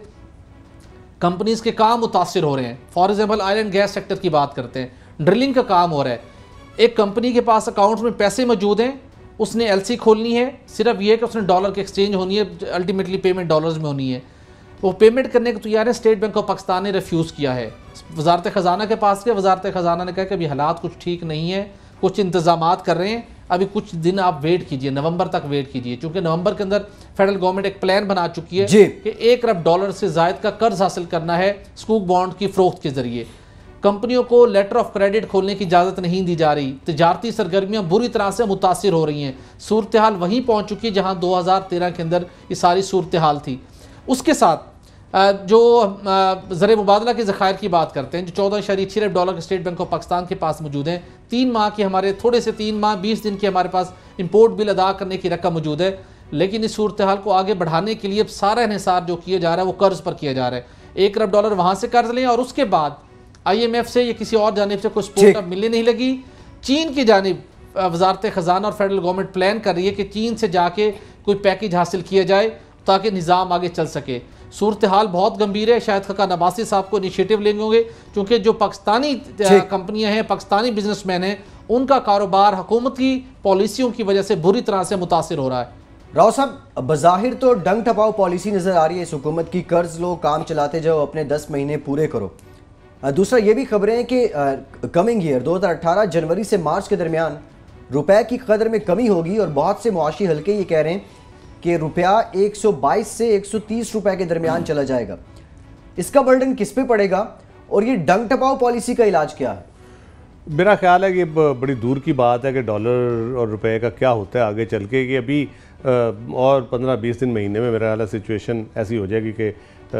S2: कंपनीज़ के काम मुतासिर हो रहे हैं। For example oil and gas sector की बात करते हैं, ड्रिलिंग का काम हो रहा है, एक कंपनी के पास अकाउंट में पैसे मौजूद हैं, उसने एलसी खोलनी है, सिर्फ ये कि उसने डॉलर की एक्सचेंज होनी है, अल्टीमेटली पेमेंट डॉलर्स में होनी है, वो पेमेंट करने को तैयार है। स्टेट बैंक ऑफ पाकिस्तान ने रिफ्यूज़ किया है, वजारत ख़जाना के पास गया, वजारत ख़जाना ने कहा कि अभी हालात कुछ ठीक नहीं है, कुछ इंतजामात कर रहे हैं, अभी कुछ दिन आप वेट कीजिए, नवंबर तक वेट कीजिए, क्योंकि नवंबर के अंदर फेडरल गवर्नमेंट एक प्लान बना चुकी है कि एक अरब डॉलर से ज़ायद का कर्ज हासिल करना है स्कूक बॉन्ड की फ़रोख्त के ज़रिए। कंपनियों को लेटर ऑफ क्रेडिट खोलने की इजाज़त नहीं दी जा रही, तजारती सरगर्मियाँ बुरी तरह से मुतासिर हो रही हैं। सूरत हाल वहीं पहुँच चुकी है जहाँ दो हज़ार तेरह के अंदर ये सारी सूरत हाल थी। उसके साथ जो ज़र मुबादला के ज़खायर की बात करते हैं, जो चौदह इशारिया छः अरब डॉलर के स्टेट बैंक ऑफ पाकिस्तान के पास मौजूद हैं, तीन माह की हमारे थोड़े से तीन माह बीस दिन की हमारे पास इंपोर्ट बिल अदा करने की रकम मौजूद है। लेकिन इस सूरत हाल को आगे बढ़ाने के लिए सारा इन्हिसार जो किया जा रहा है वो कर्ज़ पर किया जा रहा है। एक अरब डॉलर वहाँ से कर्ज लें और उसके बाद आई एम एफ से या किसी और जानिब से कोई सपोर्ट अब मिलने नहीं लगी। चीन की जानिब वजारत ख़जाना और फेडरल गवर्नमेंट प्लान कर रही है कि चीन से जाके कोई पैकेज हासिल किया जाए ताकि निज़ाम आगे चल सके। सूरत हाल बहुत गंभीर है। शायद खकान अब्बासी साहब को इनिशिएटिव लेंगे होंगे, क्योंकि जो पाकिस्तानी कंपनियां हैं, पाकिस्तानी बिजनेसमैन हैं, उनका कारोबार हुकूमत की पॉलिसियों की वजह से बुरी तरह से मुतासिर हो रहा है।
S1: राव साहब, बज़ाहिर तो डंग टपाओ पॉलिसी नज़र आ रही है इस हुकूमत की, कर्ज लो, काम चलाते जाओ, अपने दस महीने पूरे करो। दूसरा ये भी खबरें हैं कि कमिंग ईयर दो हज़ार अठारह जनवरी से मार्च के दरमियान रुपए की कदर में कमी होगी और बहुत से मुआशी हल्के ये कह रहे हैं कि रुपया एक सौ बाईस से एक सौ तीस रुपए के दरमियान चला जाएगा। इसका बर्डन किस पे पड़ेगा और ये डंग टपाओ पॉलिसी का इलाज क्या है?
S3: मेरा ख्याल है कि बड़ी दूर की बात है कि डॉलर और रुपए का क्या होता है आगे चल के, कि अभी और पंद्रह बीस दिन महीने में मेरा ख्याल है सिचुएशन ऐसी हो जाएगी कि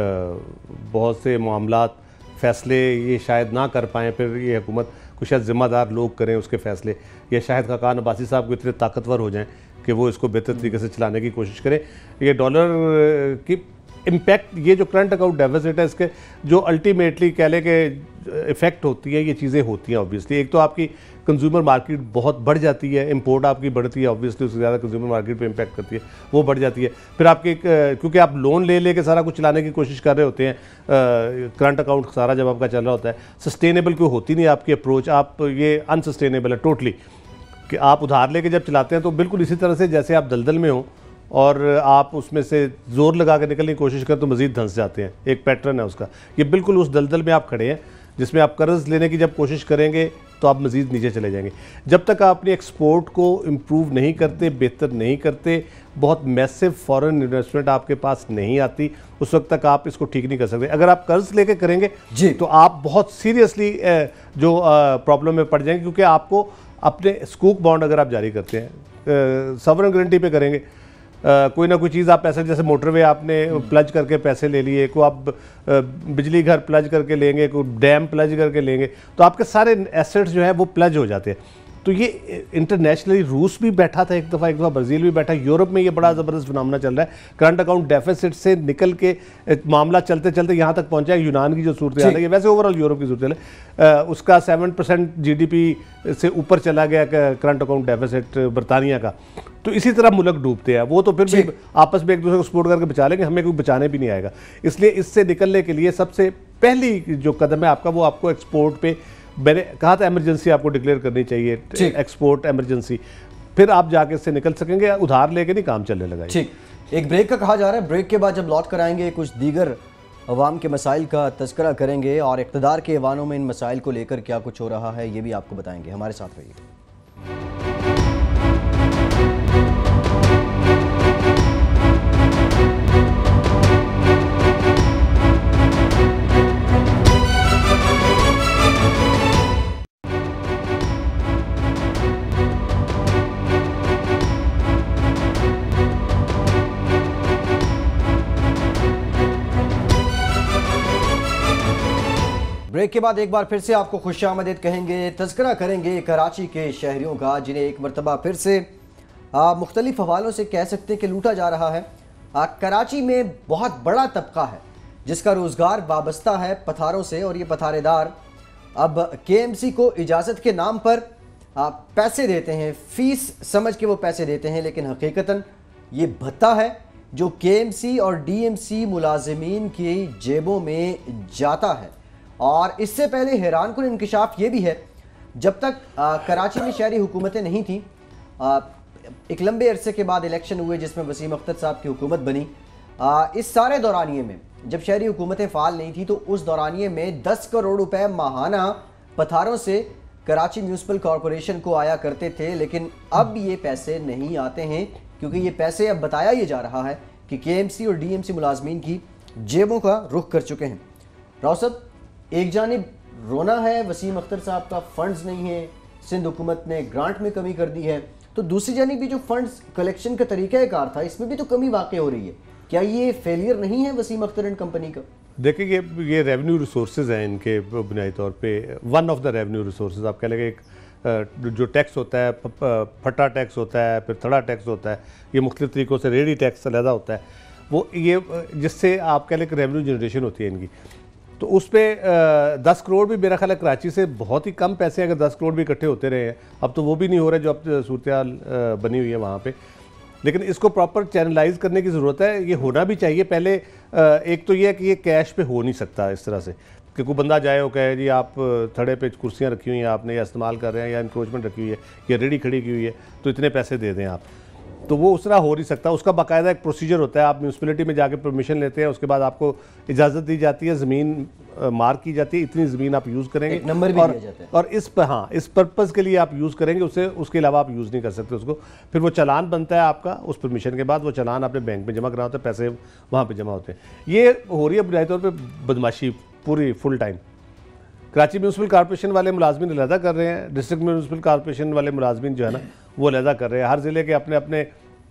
S3: बहुत से मामलात फ़ैसले ये शायद ना कर पाएँ, फिर ये हुकूमत कुछ शायद ज़िम्मेदार लोग करें उसके फ़ैसले, या शायद खकान अब्बासी साहब को इतने ताकतवर हो जाएं कि वो इसको बेहतर तरीके से चलाने की कोशिश करें। ये डॉलर की इम्पैक्ट, ये जो करंट अकाउंट डेफिसिट है, इसके जो अल्टीमेटली कह लें कि इफ़ेक्ट होती है, ये चीज़ें होती हैं ऑब्वियसली। एक तो आपकी कंज्यूमर मार्केट बहुत बढ़ जाती है, इंपोर्ट आपकी बढ़ती है, ऑब्वियसली उससे ज़्यादा कंज्यूमर मार्केट पे इम्पैक्ट करती है, वो बढ़ जाती है। फिर आपके क्योंकि आप लोन ले लेके सारा कुछ चलाने की कोशिश कर रहे होते हैं, करंट अकाउंट सारा जब आपका चल रहा होता है, सस्टेनेबल कोई होती नहीं आपकी अप्रोच, आप ये अनसस्टेनेबल है टोटली, कि आप उधार लेके जब चलाते हैं तो बिल्कुल इसी तरह से जैसे आप दलदल में हो और आप उसमें से ज़ोर लगा कर निकलने की कोशिश करें तो मज़ीद धंस जाते हैं। एक पैटर्न है उसका, ये बिल्कुल उस दलदल में आप खड़े हैं जिसमें आप कर्ज लेने की जब कोशिश करेंगे तो आप मज़ीद नीचे चले जाएंगे। जब तक आप अपनी एक्सपोर्ट को इम्प्रूव नहीं करते, बेहतर नहीं करते, बहुत मैसिव फॉरेन इन्वेस्टमेंट आपके पास नहीं आती, उस वक्त तक आप इसको ठीक नहीं कर सकते। अगर आप कर्ज लेके करेंगे जी तो आप बहुत सीरियसली जो प्रॉब्लम में पड़ जाएंगे, क्योंकि आपको अपने स्कूक बॉन्ड अगर आप जारी करते हैं सॉवरेन गारंटी पे करेंगे, Uh, कोई ना कोई चीज़ आप पैसे, जैसे मोटरवे आपने प्लज करके पैसे ले लिए, को आप uh, बिजली घर प्लज करके लेंगे, को डैम प्लज करके लेंगे, तो आपके सारे एसेट्स जो है वो प्लज हो जाते हैं। तो ये इंटरनेशनली रूस भी बैठा था एक दफ़ा, एक दफ़ा ब्राज़ील भी बैठा, यूरोप में ये बड़ा ज़बरदस्त फिनोमेना चल रहा है। करंट अकाउंट डेफिसिट से निकल के मामला चलते चलते यहाँ तक पहुँचा है। यूनान की जो सूरत हाल है, वैसे ओवरऑल यूरोप की सूरत हाल है, उसका seven percent G D P से ऊपर चला गया करंट अकाउंट डेफिसिट बरतानिया का। तो इसी तरह मुल्क डूबते हैं, वो तो फिर भी आपस में एक दूसरे को सपोर्ट करके बचा लेंगे, हमें कोई बचाने भी नहीं आएगा। इसलिए इससे निकलने के लिए सबसे पहली जो कदम है आपका, वो आपको एक्सपोर्ट पे, मैंने कहा था इमरजेंसी आपको डिक्लेयर करनी चाहिए, एक्सपोर्ट इमरजेंसी, फिर आप जाके इससे निकल सकेंगे। उधार लेके नहीं काम चलने लगा।
S1: ठीक, एक ब्रेक का कहा जा रहा है, ब्रेक के बाद जब लौट कर आएंगे कुछ दीगर अवाम के मसाइल का तज़किरा करेंगे और इक़्तिदार के ऐवानों में इन मसाइल को लेकर क्या कुछ हो रहा है ये भी आपको बताएंगे। हमारे साथ रहिए। ब्रेक के बाद एक बार फिर से आपको खुशामदीद कहेंगे, तज़किरा करेंगे कराची के शहरियों का जिन्हें एक मरतबा फिर से मुख्तलिफ हवालों से कह सकते हैं कि लूटा जा रहा है। आ, कराची में बहुत बड़ा तबका है जिसका रोज़गार वाबस्ता है पथारों से, और ये पथारेदार अब के एम सी को इजाज़त के नाम पर आ, पैसे देते हैं, फ़ीस समझ के वो पैसे देते हैं, लेकिन हकीकतन ये भत्ता है जो के एम सी और डी एम सी मुलाजिमीन की जेबों में जाता है। और इससे पहले हैरानकुन इंकशाफ ये भी है, जब तक आ, कराची में शहरी हुकूमतें नहीं थी, आ, एक लंबे अरसे के बाद इलेक्शन हुए जिसमें वसीम अख्तर साहब की हुकूमत बनी। आ, इस सारे दौरानिए में जब शहरी हुकूमतें फ़ाल नहीं थी तो उस दौरानिए में दस करोड़ रुपए माहाना पथारों से कराची म्यूनसिपल कॉरपोरेशन को आया करते थे, लेकिन अब ये पैसे नहीं आते हैं क्योंकि ये पैसे अब बताया ये जा रहा है कि के एम सी और डी एम सी मुलाजमीन की जेबों का रुख कर चुके हैं। राव साहब, एक जानिब रोना है, वसीम अख्तर साहब का फंड्स नहीं है, सिंध हुकूमत ने ग्रांट में कमी कर दी है, तो दूसरी जानिब भी जो फंड्स कलेक्शन का तरीक़ाकार था इसमें भी तो कमी वाक़ई हो रही है। क्या ये फेलियर नहीं है वसीम अख्तर एंड कंपनी का?
S3: देखिए ये ये रेवेन्यू रिसोर्सेज हैं इनके बुनियादी तौर पे, one of the revenue resources आप कह लेंगे। एक जो टैक्स होता है, फटा टैक्स होता है, फिर थड़ा टैक्स होता है, ये मुख्तलिफ तरीक़ों से रेडी टैक्स अलहदा होता है, वो ये जिससे आप कह लें कि रेवेन्यू जनरेशन होती है इनकी। तो उस पर दस करोड़ भी मेरा ख्याल है कराची से बहुत ही कम पैसे, अगर दस करोड़ भी इकट्ठे होते रहे हैं, अब तो वो भी नहीं हो रहा जो अब सूरत हाल बनी हुई है वहाँ पे। लेकिन इसको प्रॉपर चैनलाइज करने की ज़रूरत है, ये होना भी चाहिए। पहले एक तो ये है कि ये कैश पे हो नहीं सकता इस तरह से कि कोई बंदा जाए और कहे जी आप थड़े पे कुर्सियाँ रखी हुई हैं आपने, या इस्तेमाल कर रहे हैं, या इंक्रोचमेंट रखी हुई है, या रेडी खड़ी की हुई है, तो इतने पैसे दे दें आप। तो वो उस तरह हो नहीं सकता, उसका बाकायदा एक प्रोसीजर होता है। आप म्यूनसिपलिटी में जाके परमिशन लेते हैं, उसके बाद आपको इजाज़त दी जाती है, ज़मीन मार्क की जाती है, इतनी ज़मीन आप यूज़ करेंगे,
S1: एक नंबर भी
S3: और,
S1: दिया जाता है।
S3: और इस पर हाँ इस पर्पज़ के लिए आप यूज़ करेंगे, उससे उसके अलावा आप यूज़ नहीं कर सकते उसको। फिर वो चालान बनता है आपका, उस परमिशन के बाद वो चालान आपने बैंक में जमा करा होता है, पैसे वहाँ पर जमा होते हैं। ये हो रही है बुनियादी तौर पर बदमाशी पूरी full time. Karachi municipal corporation वाले मुलाजमीन अलहदा कर रहे हैं, डिस्ट्रिक्ट म्यूनसिपल कॉर्पोरेशन वाले मुलाजमीन जो है ना वो अलहदा कर रहे हैं। हर ज़िले के अपने अपने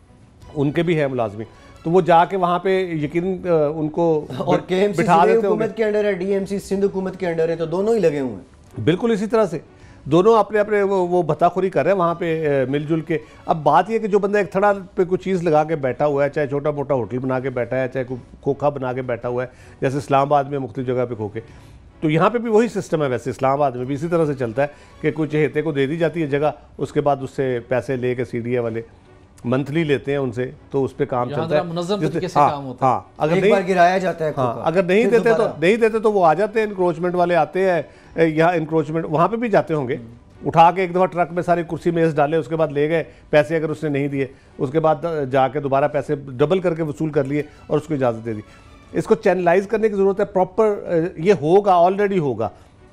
S3: उनके भी है मुलाजमी, तो वो जाके वहाँ पे यकीन उनको
S1: और के एम सी हुकूमत के अंडर है, डी एम सी सिंध हुकूमत के अंडर है, तो दोनों ही लगे हुए हैं।
S3: बिल्कुल इसी तरह से दोनों अपने अपने वो, वो भत्ताखोरी कर रहे हैं वहाँ पे मिलजुल के। अब बात यह कि जो बंदा एक थड़ा पे कोई चीज़ लगा के बैठा हुआ है, चाहे छोटा मोटा होटल बना के बैठा है, चाहे कोई खोखा बना के बैठा हुआ है, जैसे इस्लामाबाद में मुख्तलिफ जगह पे खोखे, तो यहाँ पे भी वही सिस्टम है। वैसे इस्लामाबाद में भी इसी तरह से चलता है कि कोई चहेते को दे दी जाती है जगह, उसके बाद उससे पैसे ले के सी डी ए वाले मंथली लेते हैं उनसे, तो उस पर काम चलता है,
S2: मुनज़्ज़म तरीके से
S3: हाँ,
S2: काम होता है।
S3: हाँ, अगर
S1: एक
S3: नहीं
S1: बार गिराया जाता है,
S3: हाँ, अगर नहीं देते तो नहीं देते तो वो आ जाते हैं, इंक्रोचमेंट वाले आते हैं यहाँ, इंक्रोचमेंट वहाँ पे भी जाते होंगे, उठा के एक दफ़ा ट्रक में सारी कुर्सी मेज़ डाले, उसके बाद ले गए पैसे, अगर उसने नहीं दिए उसके बाद जाके दोबारा पैसे डबल करके वसूल कर लिए और उसको इजाज़त दे दी। इसको चैनलाइज करने की ज़रूरत है, प्रॉपर ये होगा, ऑलरेडी होगा,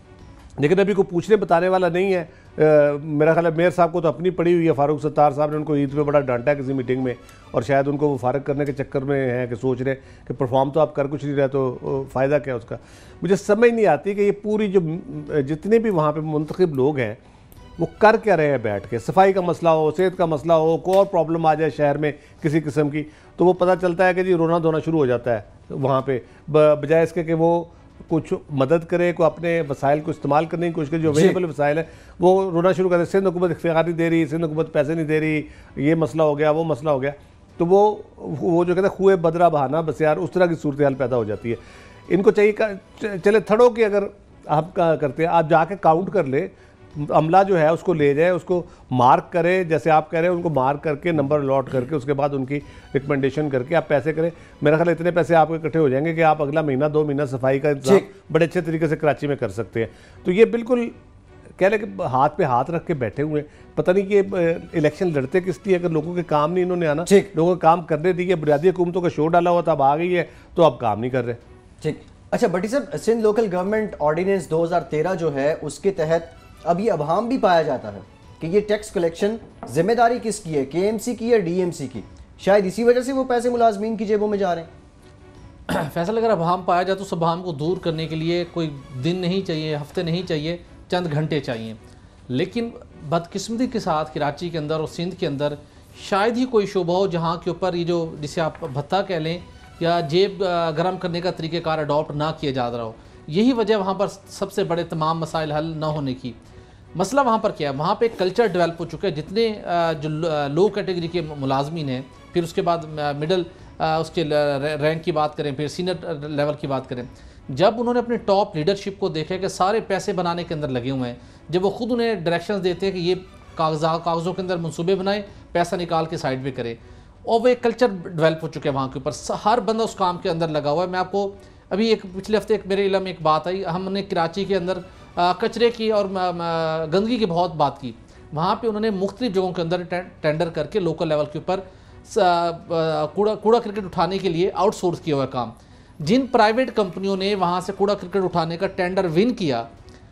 S3: लेकिन अभी कोई पूछने बताने वाला नहीं है। आ, मेरा ख्याल है मेयर साहब को तो अपनी पड़ी हुई है, फारूक सत्तार साहब ने उनको ईद पे बड़ा डांटा है किसी मीटिंग में, और शायद उनको वो फारग करने के चक्कर में हैं कि सोच रहे कि परफॉर्म तो आप कर कुछ नहीं रहे, तो फ़ायदा क्या उसका। मुझे समझ नहीं आती कि ये पूरी जो जितने भी वहाँ पे मुंतखब लोग हैं वो कर क्या रहे हैं बैठ के। सफाई का मसला हो, सेहत का मसला हो, कोई और प्रॉब्लम आ जाए शहर में किसी किस्म की, तो वो पता चलता है कि जी रोना धोना शुरू हो जाता है वहाँ पे, बजाय इसके कि वो कुछ मदद करे, को अपने वसाइल को इस्तेमाल करने की कोशिश करे, जो अवेलेबल वसाइल है वो रोना शुरू कर दे। सिंध हुकूमत इख्तियार नहीं दे रही, सिंध हुकूमत पैसे नहीं दे रही, ये मसला हो गया, वो मसला हो गया, तो वो वो जो कहते हैं खुए बदरा बहाना बस यार, उस तरह की सूरत हाल पैदा हो जाती है। इनको चाहिए चले थड़ों की अगर आप करते हैं, आप जाके काउंट कर ले, अमला जो है उसको ले जाए, उसको मार्क करे, जैसे आप कह रहे हैं उनको मार्क करके नंबर अलॉट करके उसके बाद उनकी रिकमेंडेशन करके आप पैसे करें। मेरा ख्याल इतने पैसे आपके इकट्ठे हो जाएंगे कि आप अगला महीना दो महीना सफाई का इंतजाम बड़े अच्छे तरीके से कराची में कर सकते हैं। तो ये बिल्कुल कह रहे कि हाथ पे हाथ रख के बैठे हुए हैं, पता नहीं कि इलेक्शन लड़ते किस लिए, अगर लोगों के काम नहीं इन्होंने आना, लोगों को काम करने दिए, बुनियादी हुकूमतों का शो डाला हुआ था, अब आ गई है तो अब काम नहीं कर रहे।
S1: ठीक, अच्छा भट्टी साहब, सिंध लोकल गवर्नमेंट ऑर्डिनेंस दो हज़ार तेरह जो है उसके तहत अब ये अभाम भी पाया जाता है कि ये टैक्स कलेक्शन जिम्मेदारी किसकी है, केएमसी की या डीएमसी की। शायद इसी वजह से वो पैसे मुलाजमीन की जेबों में जा रहे हैं।
S2: फैसल अगर अभाम पाया जाए तो उस अभाम को दूर करने के लिए कोई दिन नहीं चाहिए, हफ्ते नहीं चाहिए, चंद घंटे चाहिए। लेकिन बदकिस्मती के साथ कराची के अंदर और सिंध के अंदर शायद ही कोई शोबा हो जहाँ के ऊपर ये जो जिसे आप भत्ता कह लें या जेब गर्म करने का तरीक़ेकार अडॉप्ट ना किया जा रहा हो। यही वजह वहाँ पर सबसे बड़े तमाम मसाइल हल ना होने की। मसला वहाँ पर क्या है, वहाँ पे एक कल्चर डेवलप हो चुका है। जितने जो लो कैटेगरी के मुलाजमीन हैं, फिर उसके बाद मिडल उसके रैंक की बात करें, फिर सीनियर लेवल की बात करें, जब उन्होंने अपने टॉप लीडरशिप को देखा कि सारे पैसे बनाने के अंदर लगे हुए हैं, जब वो खुद उन्हें डायरेक्शंस देते हैं कि ये कागजा कागज़ों के अंदर मंसूबे बनाए, पैसा निकाल के साइड पे करें, और वो एक कल्चर डेवलप हो चुका है वहाँ के ऊपर। हर बंदा उस काम के अंदर लगा हुआ है। मैं आपको अभी एक पिछले हफ्ते एक मेरे इल्म में एक बात आई, हमने कराची के अंदर आ, कचरे की और गंदगी की बहुत बात की। वहाँ पे उन्होंने मुख्तलिफ जगहों के अंदर टेंडर करके लोकल लेवल के ऊपर कूड़ा कूड़ा क्रिकेट उठाने के लिए आउटसोर्स किया हुआ काम। जिन प्राइवेट कंपनियों ने वहाँ से कूड़ा क्रिकेट उठाने का टेंडर विन किया,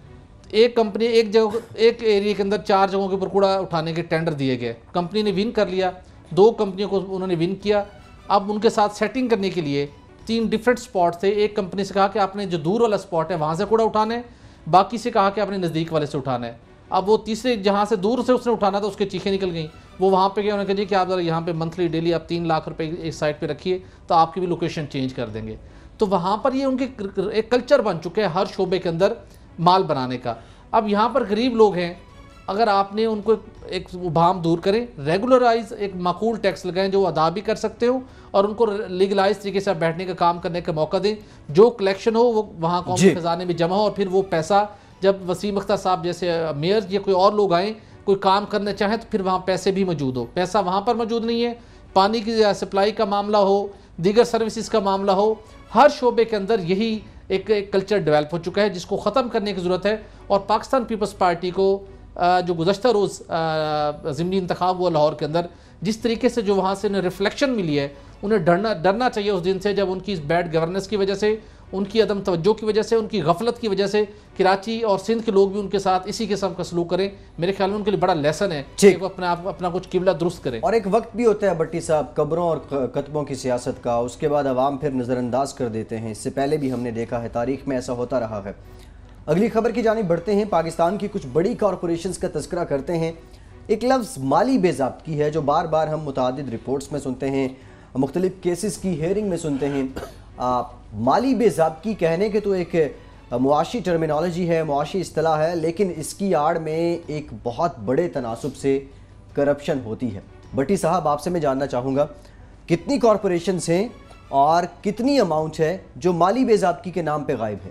S2: एक कंपनी एक जगह एक एरिया के अंदर चार जगहों के ऊपर कूड़ा उठाने के टेंडर दिए गए, कंपनी ने विन कर लिया, दो कंपनियों को उन्होंने विन किया। अब उनके साथ सेटिंग करने के लिए तीन डिफरेंट स्पॉट थे। एक कंपनी से कहा कि आपने जो दूर वाला स्पॉट है वहाँ से कूड़ा उठाना है, बाकी से कहा कि आपने नज़दीक वाले से उठाना है। अब वो तीसरे जहाँ से दूर से उसने उठाना था उसके चीखें निकल गई। वो वहाँ पे गया, उन्होंने कहा जी कि आप ज़रा यहाँ पे मंथली डेली आप तीन लाख रुपए एक साइड पे रखिए तो आपकी भी लोकेशन चेंज कर देंगे। तो वहाँ पर ये उनके एक कल्चर बन चुके हैं हर शोबे के अंदर माल बनाने का। अब यहाँ पर गरीब लोग हैं, अगर आपने उनको एक उभाम दूर करें, रेगुलराइज एक माकूल टैक्स लगाएं जो अदा भी कर सकते हो, और उनको लीगलाइज तरीके से बैठने का काम करने का मौका दें। जो कलेक्शन हो वो वहाँ कौमी खजाने में जमा हो, और फिर वो पैसा जब वसीम अख्तर साहब जैसे मेयर या कोई और लोग आएँ, कोई काम करना चाहें, तो फिर वहाँ पैसे भी मौजूद हो। पैसा वहाँ पर मौजूद नहीं है, पानी की सप्लाई का मामला हो, दीगर सर्विसेज का मामला हो, हर शोबे के अंदर यही एक, एक कल्चर डेवलप हो चुका है जिसको ख़त्म करने की ज़रूरत है। और पाकिस्तान पीपल्स पार्टी को जो गुज़श्ता रोज़ ज़िमनी इंतखाब हुआ लाहौर के अंदर, जिस तरीके से जो वहाँ से उन्हें रिफ्लेक्शन मिली है, उन्हें डरना डरना चाहिए उस दिन से जब उनकी इस बैड गवर्नेंस की वजह से, उनकी अदम तवज्जो की वजह से, उनकी गफलत की वजह से कराची और सिंध के लोग भी उनके साथ इसी किस्म का सलूक करें। मेरे ख्याल में उनके लिए बड़ा लेसन है कि वो अपना अपना कुछ किबला दुरुस्त करें।
S1: और एक वक्त भी होता है भट्टी साहब कब्रों और कतबों की सियासत का, उसके बाद अवाम फिर नज़रअंदाज कर देते हैं। इससे पहले भी हमने देखा है, तारीख में ऐसा होता रहा है। अगली खबर की जानिब बढ़ते हैं। पाकिस्तान की कुछ बड़ी कॉरपोरेशंस का तस्करा करते हैं। एक लफ्ज़ माली बेज़ाब्तगी है जो बार बार हम मुतादिद रिपोर्ट्स में सुनते हैं, मुख्तलिफ केसेस की हेयरिंग में सुनते हैं। आ, माली बेज़ाब्तगी कहने के तो एक मुआशी टर्मिनोलॉजी है, मुआशी इस्तिलाह है, लेकिन इसकी आड़ में एक बहुत बड़े तनासुब से करप्शन होती है। भट्टी साहब, आपसे मैं जानना चाहूँगा कितनी कॉरपोरेशंस हैं और कितनी अमाउंट है जो माली बेज़ाब्तगी के नाम पे गायब है?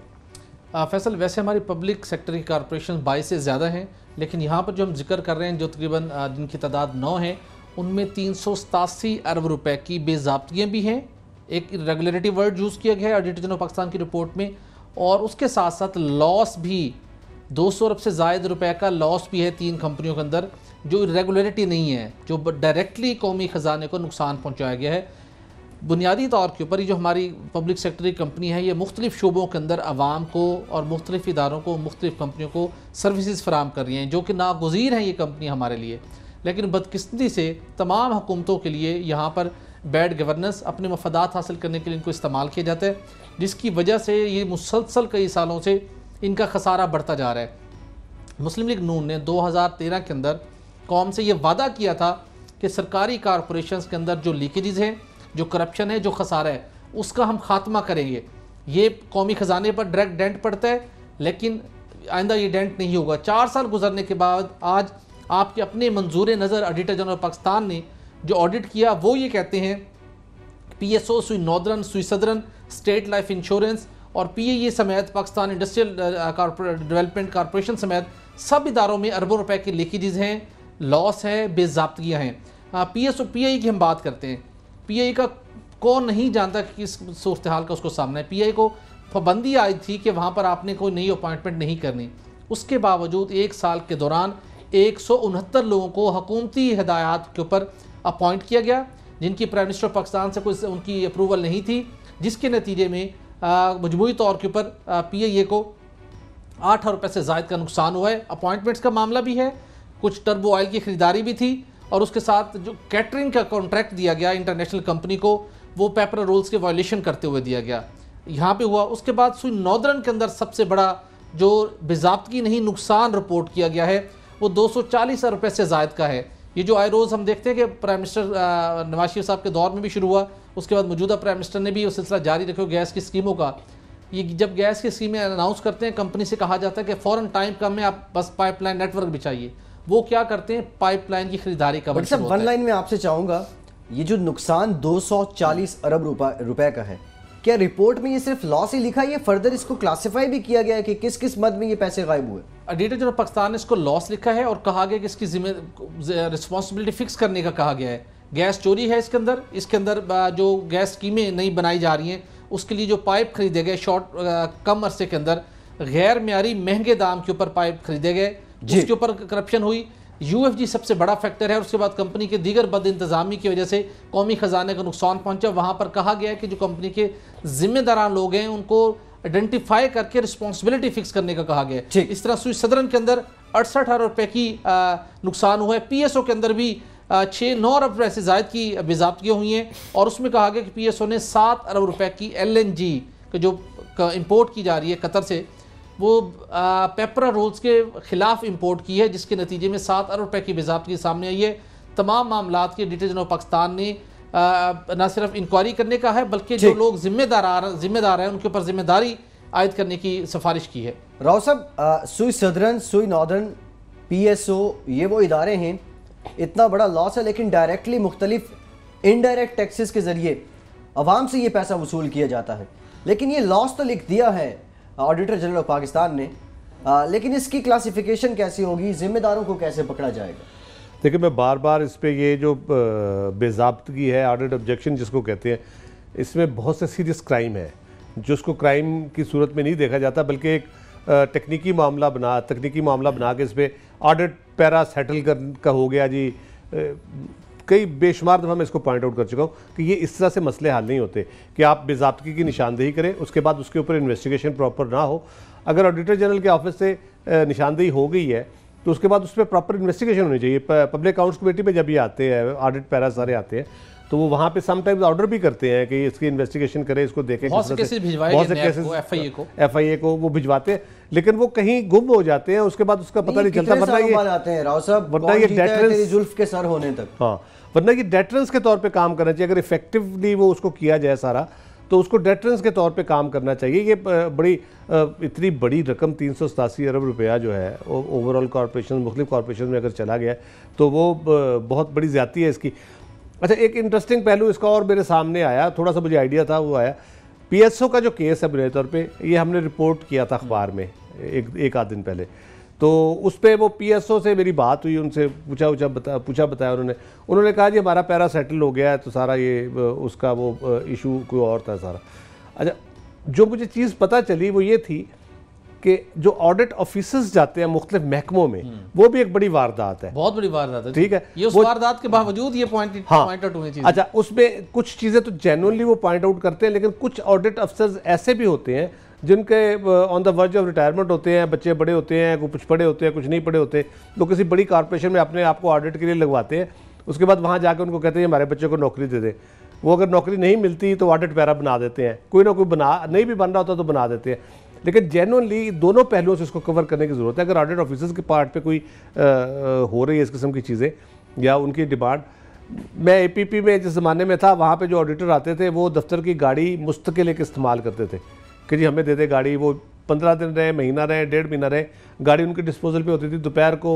S2: फैसल, वैसे हमारी पब्लिक सेक्टर की कॉरपोरेशन बाईस से ज़्यादा हैं, लेकिन यहाँ पर जो हम जिक्र कर रहे हैं जो तकरीबन जिनकी तादाद नौ है, उनमें तीन सौ सतासी अरब रुपए की बेज़ाब्तियाँ भी हैं। एक रेगुलरिटी वर्ड यूज़ किया गया है ऑडिटर जनरल पाकिस्तान की रिपोर्ट में, और उसके साथ साथ लॉस भी दो सौ अरब से ज़ायद रुपए का लॉस भी है तीन कंपनियों के अंदर, जो रेगुलरिटी नहीं है, जो डायरेक्टली कौमी ख़जाने को नुकसान पहुँचाया गया है। बुनियादी तौर के ऊपर ये जो हमारी पब्लिक सेक्टर की कंपनी है, ये मुख्तलिफ शोबों के अंदर आवाम को और मुख्तलिफ इदारों को, मुख्तलिफ कंपनियों को सर्विसेज फराम कर रही हैं, जो कि नागुज़ीर हैं ये कंपनी हमारे लिए। लेकिन बदकिस्मती से तमाम हुकूमतों के लिए यहाँ पर बैड गवर्नेंस, अपने मफादात हासिल करने के लिए इनको इस्तेमाल किया जाता है, जिसकी वजह से ये मुसलसल कई सालों से इनका खसारा बढ़ता जा रहा है। मुस्लिम लीग नून ने दो हज़ार तेरह के अंदर कौम से ये वादा किया था कि सरकारी कॉरपोरेशंस के अंदर जो लीकेजेस हैं, जो करप्शन है, जो खसारा है, उसका हम खात्मा करेंगे। ये कौमी ख़जाने पर डायरेक्ट डेंट पड़ता है, लेकिन आइंदा ये डेंट नहीं होगा। चार साल गुजरने के बाद आज आपके अपने मंजूर नज़र ऑडिटर जनरल पाकिस्तान ने जो ऑडिट किया वो ये कहते हैं पी एस ओ, Sui northern, Sui southern, state life insurance और पी ए ए समेत पाकिस्तान इंडस्ट्रियल डेवलपमेंट कॉरपोरेशन समेत सब इदारों में अरबों रुपए की लीकेजेस हैं, लॉस है, बेज़ाब्तियाँ हैं। P S O P I की हम बात करते हैं, पी आई का कौन नहीं जानता कि किस सूरत हाल का उसको सामना है। पी आई को पाबंदी आई थी कि वहाँ पर आपने कोई नई अपॉइंटमेंट नहीं करनी, उसके बावजूद एक साल के दौरान एक सौ उनहत्तर लोगों को हुकूमती हिदायत के ऊपर अपॉइंट किया गया, जिनकी प्राइम मिनिस्टर पाकिस्तान से कोई उनकी अप्रूवल नहीं थी, जिसके नतीजे में मजमूई तौर के ऊपर पी आई ए को आठ रुपये से ज़ायद का नुकसान हुआ है। अपॉइंटमेंट्स का मामला भी है, कुछ टर्बो ऑयल की ख़रीदारी भी थी, और उसके साथ जो कैटरिंग का कॉन्ट्रैक्ट दिया गया इंटरनेशनल कंपनी को, वो पेपर रूल्स के वायलेशन करते हुए दिया गया, यहाँ पे हुआ। उसके बाद सुई नॉर्दर्न के अंदर सबसे बड़ा जो बेज़ाब्तगी नहीं नुकसान रिपोर्ट किया गया है वो दो सौ चालीस रुपये से ज़ायद का है। ये जो आए रोज़ हम देखते हैं कि प्राइम मिनिस्टर नवाज शरीफ साहब के दौर में भी शुरू हुआ, उसके बाद मौजूदा प्राइम मिनिस्टर ने भी वो सिलसिला जारी रखा गैस की स्कीमों का। ये जब गैस की स्कीमें अनाउंस करते हैं कंपनी से कहा जाता है कि फ़ौरन टाइम कम है, आप बस पाइपलाइन नेटवर्क बिछाइए। वो क्या करते हैं, पाइपलाइन की खरीदारी का
S1: बट सर वन लाइन में आपसे चाहूँगा, ये जो नुकसान दो सौ चालीस अरब रुपए का है, क्या रिपोर्ट में ये सिर्फ लॉस ही लिखा है, ये फर्दर इसको क्लासिफाई भी किया गया है कि किस किस मद में ये पैसे गायब हुए?
S2: ऑडिटर जनरल पाकिस्तान ने इसको लॉस लिखा है और कहा गया कि इसकी जिम्मे रिस्पॉन्सिबिलिटी फिक्स करने का कहा गया है। गैस चोरी है इसके अंदर, इसके अंदर जो गैस स्कीमें नई बनाई जा रही हैं उसके लिए जो पाइप खरीदे गए शॉर्ट कम अरसे के अंदर गैर म्यारी महंगे दाम के ऊपर पाइप खरीदे गए, उसके ऊपर करप्शन हुई। यू एफ जी सबसे बड़ा फैक्टर है, और उसके बाद कंपनी के दीगर बद इंतजामी की वजह से कौमी खजाने का नुकसान पहुंचा। वहाँ पर कहा गया है कि जो कंपनी के जिम्मेदारान लोग हैं उनको आइडेंटिफाई करके रिस्पॉन्सिबिलिटी फिक्स करने का कहा गया है। इस तरह सुई सदरन के अंदर अड़सठ अरब रुपये की आ, नुकसान हुआ है। पी एस ओ के अंदर भी छः नौ अरब रुपये से ज़ायद की बेज़ाब्तियाँ हुई हैं, और उसमें कहा गया कि पी एस ओ ने सात अरब रुपये की एल एन जी जो इम्पोर्ट की जा रही है कतर से, वो पेपरा रूल्स के ख़िलाफ़ इंपोर्ट की है, जिसके नतीजे में सात अरब रुपये की बेज़ाब्तगी सामने आई है। तमाम मामलात के ऑडिटर जनरल पाकिस्तान ने न सिर्फ इंक्वायरी करने का है बल्कि जो लोग जिम्मेदार जिम्मेदार हैं उनके ऊपर जिम्मेदारी आयद करने की सिफारिश की है।
S1: राव साहब, सुई सदरन, सुई नॉर्दर्न, पी एस ओ, ये वो इदारे हैं, इतना बड़ा लॉस है लेकिन डायरेक्टली मुख्तलिफ इनडायरेक्ट टैक्सेस के ज़रिए अवाम से ये पैसा वसूल किया जाता है, लेकिन ये लॉस तो लिख दिया है ऑडिटर जनरल ऑफ पाकिस्तान ने, आ, लेकिन इसकी क्लासिफिकेशन कैसी होगी, जिम्मेदारों को कैसे पकड़ा जाएगा?
S3: देखिए, मैं बार बार इस पे ये जो बेज़ाब्तगी है, ऑडिट ऑब्जेक्शन जिसको कहते हैं, इसमें बहुत से सीरियस क्राइम है जो उसको क्राइम की सूरत में नहीं देखा जाता, बल्कि एक तकनीकी मामला बना तकनीकी मामला बना के इस पर ऑडिट पैरा सेटल कर का हो गया जी। कई बेशुमार दफ़ा मैं इसको पॉइंट आउट कर चुका हूँ कि ये इस तरह से मसले हल नहीं होते कि आप बेज़ाब्तगी की निशानदेही करें, उसके बाद उसके ऊपर इन्वेस्टिगेशन प्रॉपर ना हो। अगर ऑडिटर जनरल के ऑफिस से निशानदेही हो गई है तो उसके बाद उस पर प्रॉपर इन्वेस्टिगेशन होनी चाहिए। पब्लिक अकाउंट्स कमेटी में जब ये आते हैं, ऑडिट पैरा सारे आते हैं, तो वो वहाँ पे समटाइम्स ऑर्डर भी करते हैं कि इसकी इन्वेस्टिगेशन करें, इसको देखें।
S2: बहुत से केसेस भिजवाए
S3: बहुत से केसेस एफ आई ए को एफ आई ए को वो भिजवाते हैं, लेकिन वो कहीं गुम हो जाते हैं, उसके बाद उसका पता नहीं चलता। वरना ये
S1: आते हैं राव साहब,
S3: वरना ये डेटरेंस
S1: जुल्फ के सर होने तक,
S3: हाँ, वरना ये डेटरेंस के तौर पे काम करना चाहिए। अगर इफेक्टिवली वो उसको किया जाए सारा, तो उसको डेटरेंस के तौर पे काम करना चाहिए। ये बड़ी इतनी बड़ी रकम तीन सौ सतासी अरब रुपया जो है ओवरऑल कॉरपोरेशन मुख्तलिफ कॉरपोरेशन में अगर चला गया तो वो बहुत बड़ी ज़्यादती है इसकी। अच्छा, एक इंटरेस्टिंग पहलू इसका और मेरे सामने आया, थोड़ा सा मुझे आइडिया था, वो आया पी एस ओ का जो केस है बुनियादी तौर पे, ये हमने रिपोर्ट किया था अखबार में एक एक आध दिन पहले। तो उस पर वो पी एस ओ से मेरी बात हुई, उनसे पूछा पूछा बता पूछा बताया उन्होंने उन्होंने कहा जी हमारा पैरा सेटल हो गया है, तो सारा ये उसका वो इशू कोई और था सारा। अच्छा, जो मुझे चीज़ पता चली वो ये थी कि जो ऑडिट ऑफिसर्स जाते हैं मुख्तलिफ महकमों में, वो भी एक बड़ी वारदात है,
S2: बहुत बड़ी वारदात है।
S3: ठीक है,
S2: ये उस वारदात के बावजूद ये पॉइंट
S3: हाँ,
S2: पॉइंट आउट हुई चीज़।
S3: अच्छा, उसमें कुछ चीज़ें तो जेन्युइनली वो पॉइंट आउट करते हैं, लेकिन कुछ ऑडिट अफसर्स ऐसे भी होते हैं जिनके on the verge of retirement होते हैं, बच्चे बड़े होते हैं, कुछ पढ़े होते हैं, कुछ नहीं पढ़े होते, तो किसी बड़ी कॉर्पोरेशन में अपने आप को ऑडिट के लिए लगवाते हैं। उसके बाद वहाँ जाकर उनको कहते हैं हमारे बच्चे को नौकरी दे दें। वो अगर नौकरी नहीं मिलती तो ऑडिट पैरा बना देते हैं, कोई ना कोई बना नहीं भी बन रहा होता तो बना देते हैं। लेकिन जेन्युइनली दोनों पहलुओं से इसको कवर करने की ज़रूरत है। अगर ऑडिट ऑफिसर्स के पार्ट पे कोई आ, हो रही है इस किस्म की चीज़ें या उनकी डिमांड, मैं ए पी पी में जिस ज़माने में था वहाँ पे जो ऑडिटर आते थे वो दफ्तर की गाड़ी मुस्तकिल एक इस्तेमाल करते थे कि जी हमें दे दे गाड़ी। वो पंद्रह दिन रहे, महीना रहे, डेढ़ महीना रहे, गाड़ी उनकी डिस्पोजल पे होती थी। दोपहर को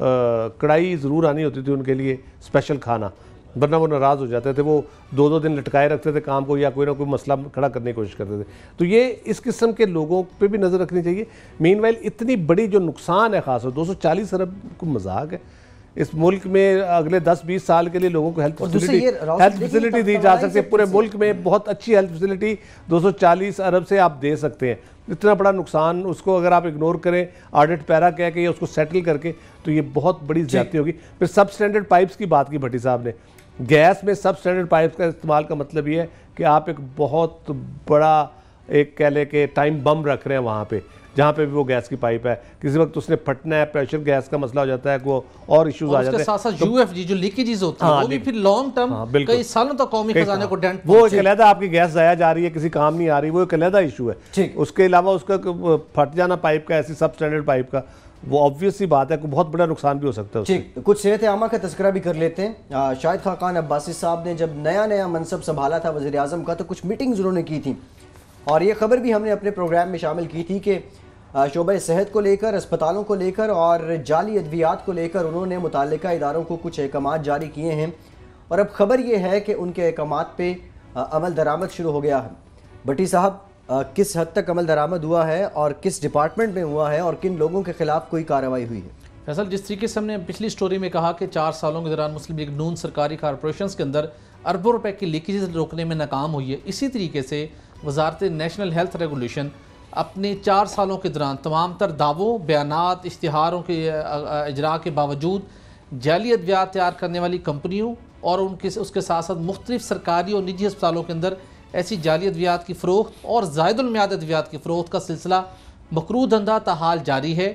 S3: कढ़ाई ज़रूर आनी होती थी उनके लिए, स्पेशल खाना, वरना वो नाराज़ हो जाते थे। वो दो दो दिन लटकाए रखते थे काम को, या कोई ना कोई मसला खड़ा करने की कोशिश करते थे। तो ये इस किस्म के लोगों पे भी नज़र रखनी चाहिए। मीनवाइल इतनी बड़ी जो नुकसान है, ख़ास दो सौ चालीस अरब को मजाक है। इस मुल्क में अगले दस बीस साल के लिए लोगों को हेल्थ फैसिलिटी हेल्थ फैसिलिटी दी जा सकती है। पूरे मुल्क में बहुत अच्छी हेल्थ फैसिलिटी दो सौ चालीस अरब से आप दे सकते हैं। इतना बड़ा नुकसान, उसको अगर आप इग्नोर करें, ऑडिट पैरा कह के या उसको सेटल करके, तो ये बहुत बड़ी ज्यादती होगी। फिर सब स्टैंडर्ड पाइप्स की बात की भट्टी साहब ने। गैस में सब स्टैंडर्ड पाइप्स का इस्तेमाल का मतलब ये है कि आप एक बहुत बड़ा एक कह ले कि टाइम बम रख रहे हैं वहाँ पे, जहाँ पे भी वो गैस की पाइप है, किसी वक्त उसने फटना है, प्रेशर गैस का मसला हो जाता है, वो और इश्यूज आ जाते हैं।
S2: साथ साथ यूएफजी जो लीकेजेस होती है, वो भी फिर लॉन्ग टर्म कई सालों तक कौमी खजाने को डेंट,
S3: वो एक अलहदा आपकी गैस जाया जा रही है, किसी काम नहीं आ रही, वो एक अलहदा इशू है। उसके अलावा उसका फट जाना पाइप का, ऐसी सब स्टैंडर्ड पाइप का, वो ऑब्वियस सी बात है, बहुत बड़ा नुकसान भी हो सकता है उससे।
S1: ठीक, कुछ सेहत आमा का तस्करा भी कर लेते हैं। शाहिद खाकान अब्बासी साहब ने जब नया नया मनसब संभाला था वज़ीर आज़म का, तो कुछ मीटिंग्स उन्होंने की थी और ये खबर भी हमने अपने प्रोग्राम में शामिल की थी कि शोबे सेहत को लेकर, अस्पतालों को लेकर और जाली अद्वियात को लेकर उन्होंने मुताल्लिका इदारों को कुछ अहकामात जारी किए हैं और अब खबर ये है कि उनके अहकामात पे अमल दरामद शुरू हो गया है। भट्टी साहब, किस हद तक अमल दरामद हुआ है और किस डिपार्टमेंट में हुआ है और किन लोगों के खिलाफ कोई कार्रवाई हुई है?
S2: फैसल, जिस तरीके से हमने पिछली स्टोरी में कहा कि चार सालों के दौरान मुस्लिम लीग नून सरकारी कॉरपोरेशन के अंदर अरबों रुपए की लीकेजेस रोकने में नाकाम हुई है, इसी तरीके से वजारत नेशनल हेल्थ रेगुलेशन अपने चार सालों के दौरान तमाम तर दावों, बयानात, इश्तिहारों के इजरा के बावजूद जाली अद्वियात तैयार करने वाली कंपनियों और उनके उसके साथ साथ मुख्तलिफ सरकारी और निजी अस्पतालों के अंदर ऐसी जाली अद्वियात की फ़रोख्त और ज़ायदुल मियाद अद्वियात की फ़रोख्त का सिलसिला मकरूह धंधा ताहाल जारी है।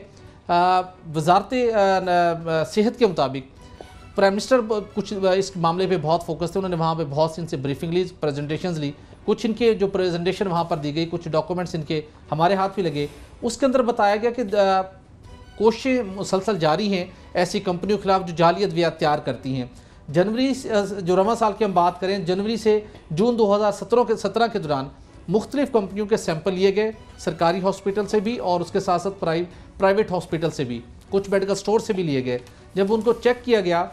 S2: वजारत सेहत के मुताबिक प्राइम मिनिस्टर कुछ इस मामले पे बहुत फोकस थे, उन्होंने वहाँ पे बहुत सी इनसे ब्रीफिंग ली, प्रेजेंटेशंस ली, कुछ इनके जो प्रेजेंटेशन वहाँ पर दी गई, कुछ डॉक्यूमेंट्स इनके हमारे हाथ भी लगे, उसके अंदर बताया गया कि कोशिशें मुसलसल जारी हैं ऐसी कंपनियों के खिलाफ जो जाली अद्वियात तैयार करती हैं। जनवरी जो रवां साल की हम बात करें, जनवरी से जून दो हज़ार सत्रह के सत्रह के दौरान मुख्तलिफ कंपनियों के सैंपल लिए गए, सरकारी हॉस्पिटल से भी और उसके साथ साथ प्राइव प्राइवेट हॉस्पिटल से भी, कुछ मेडिकल स्टोर से भी लिए गए। जब उनको चेक किया गया,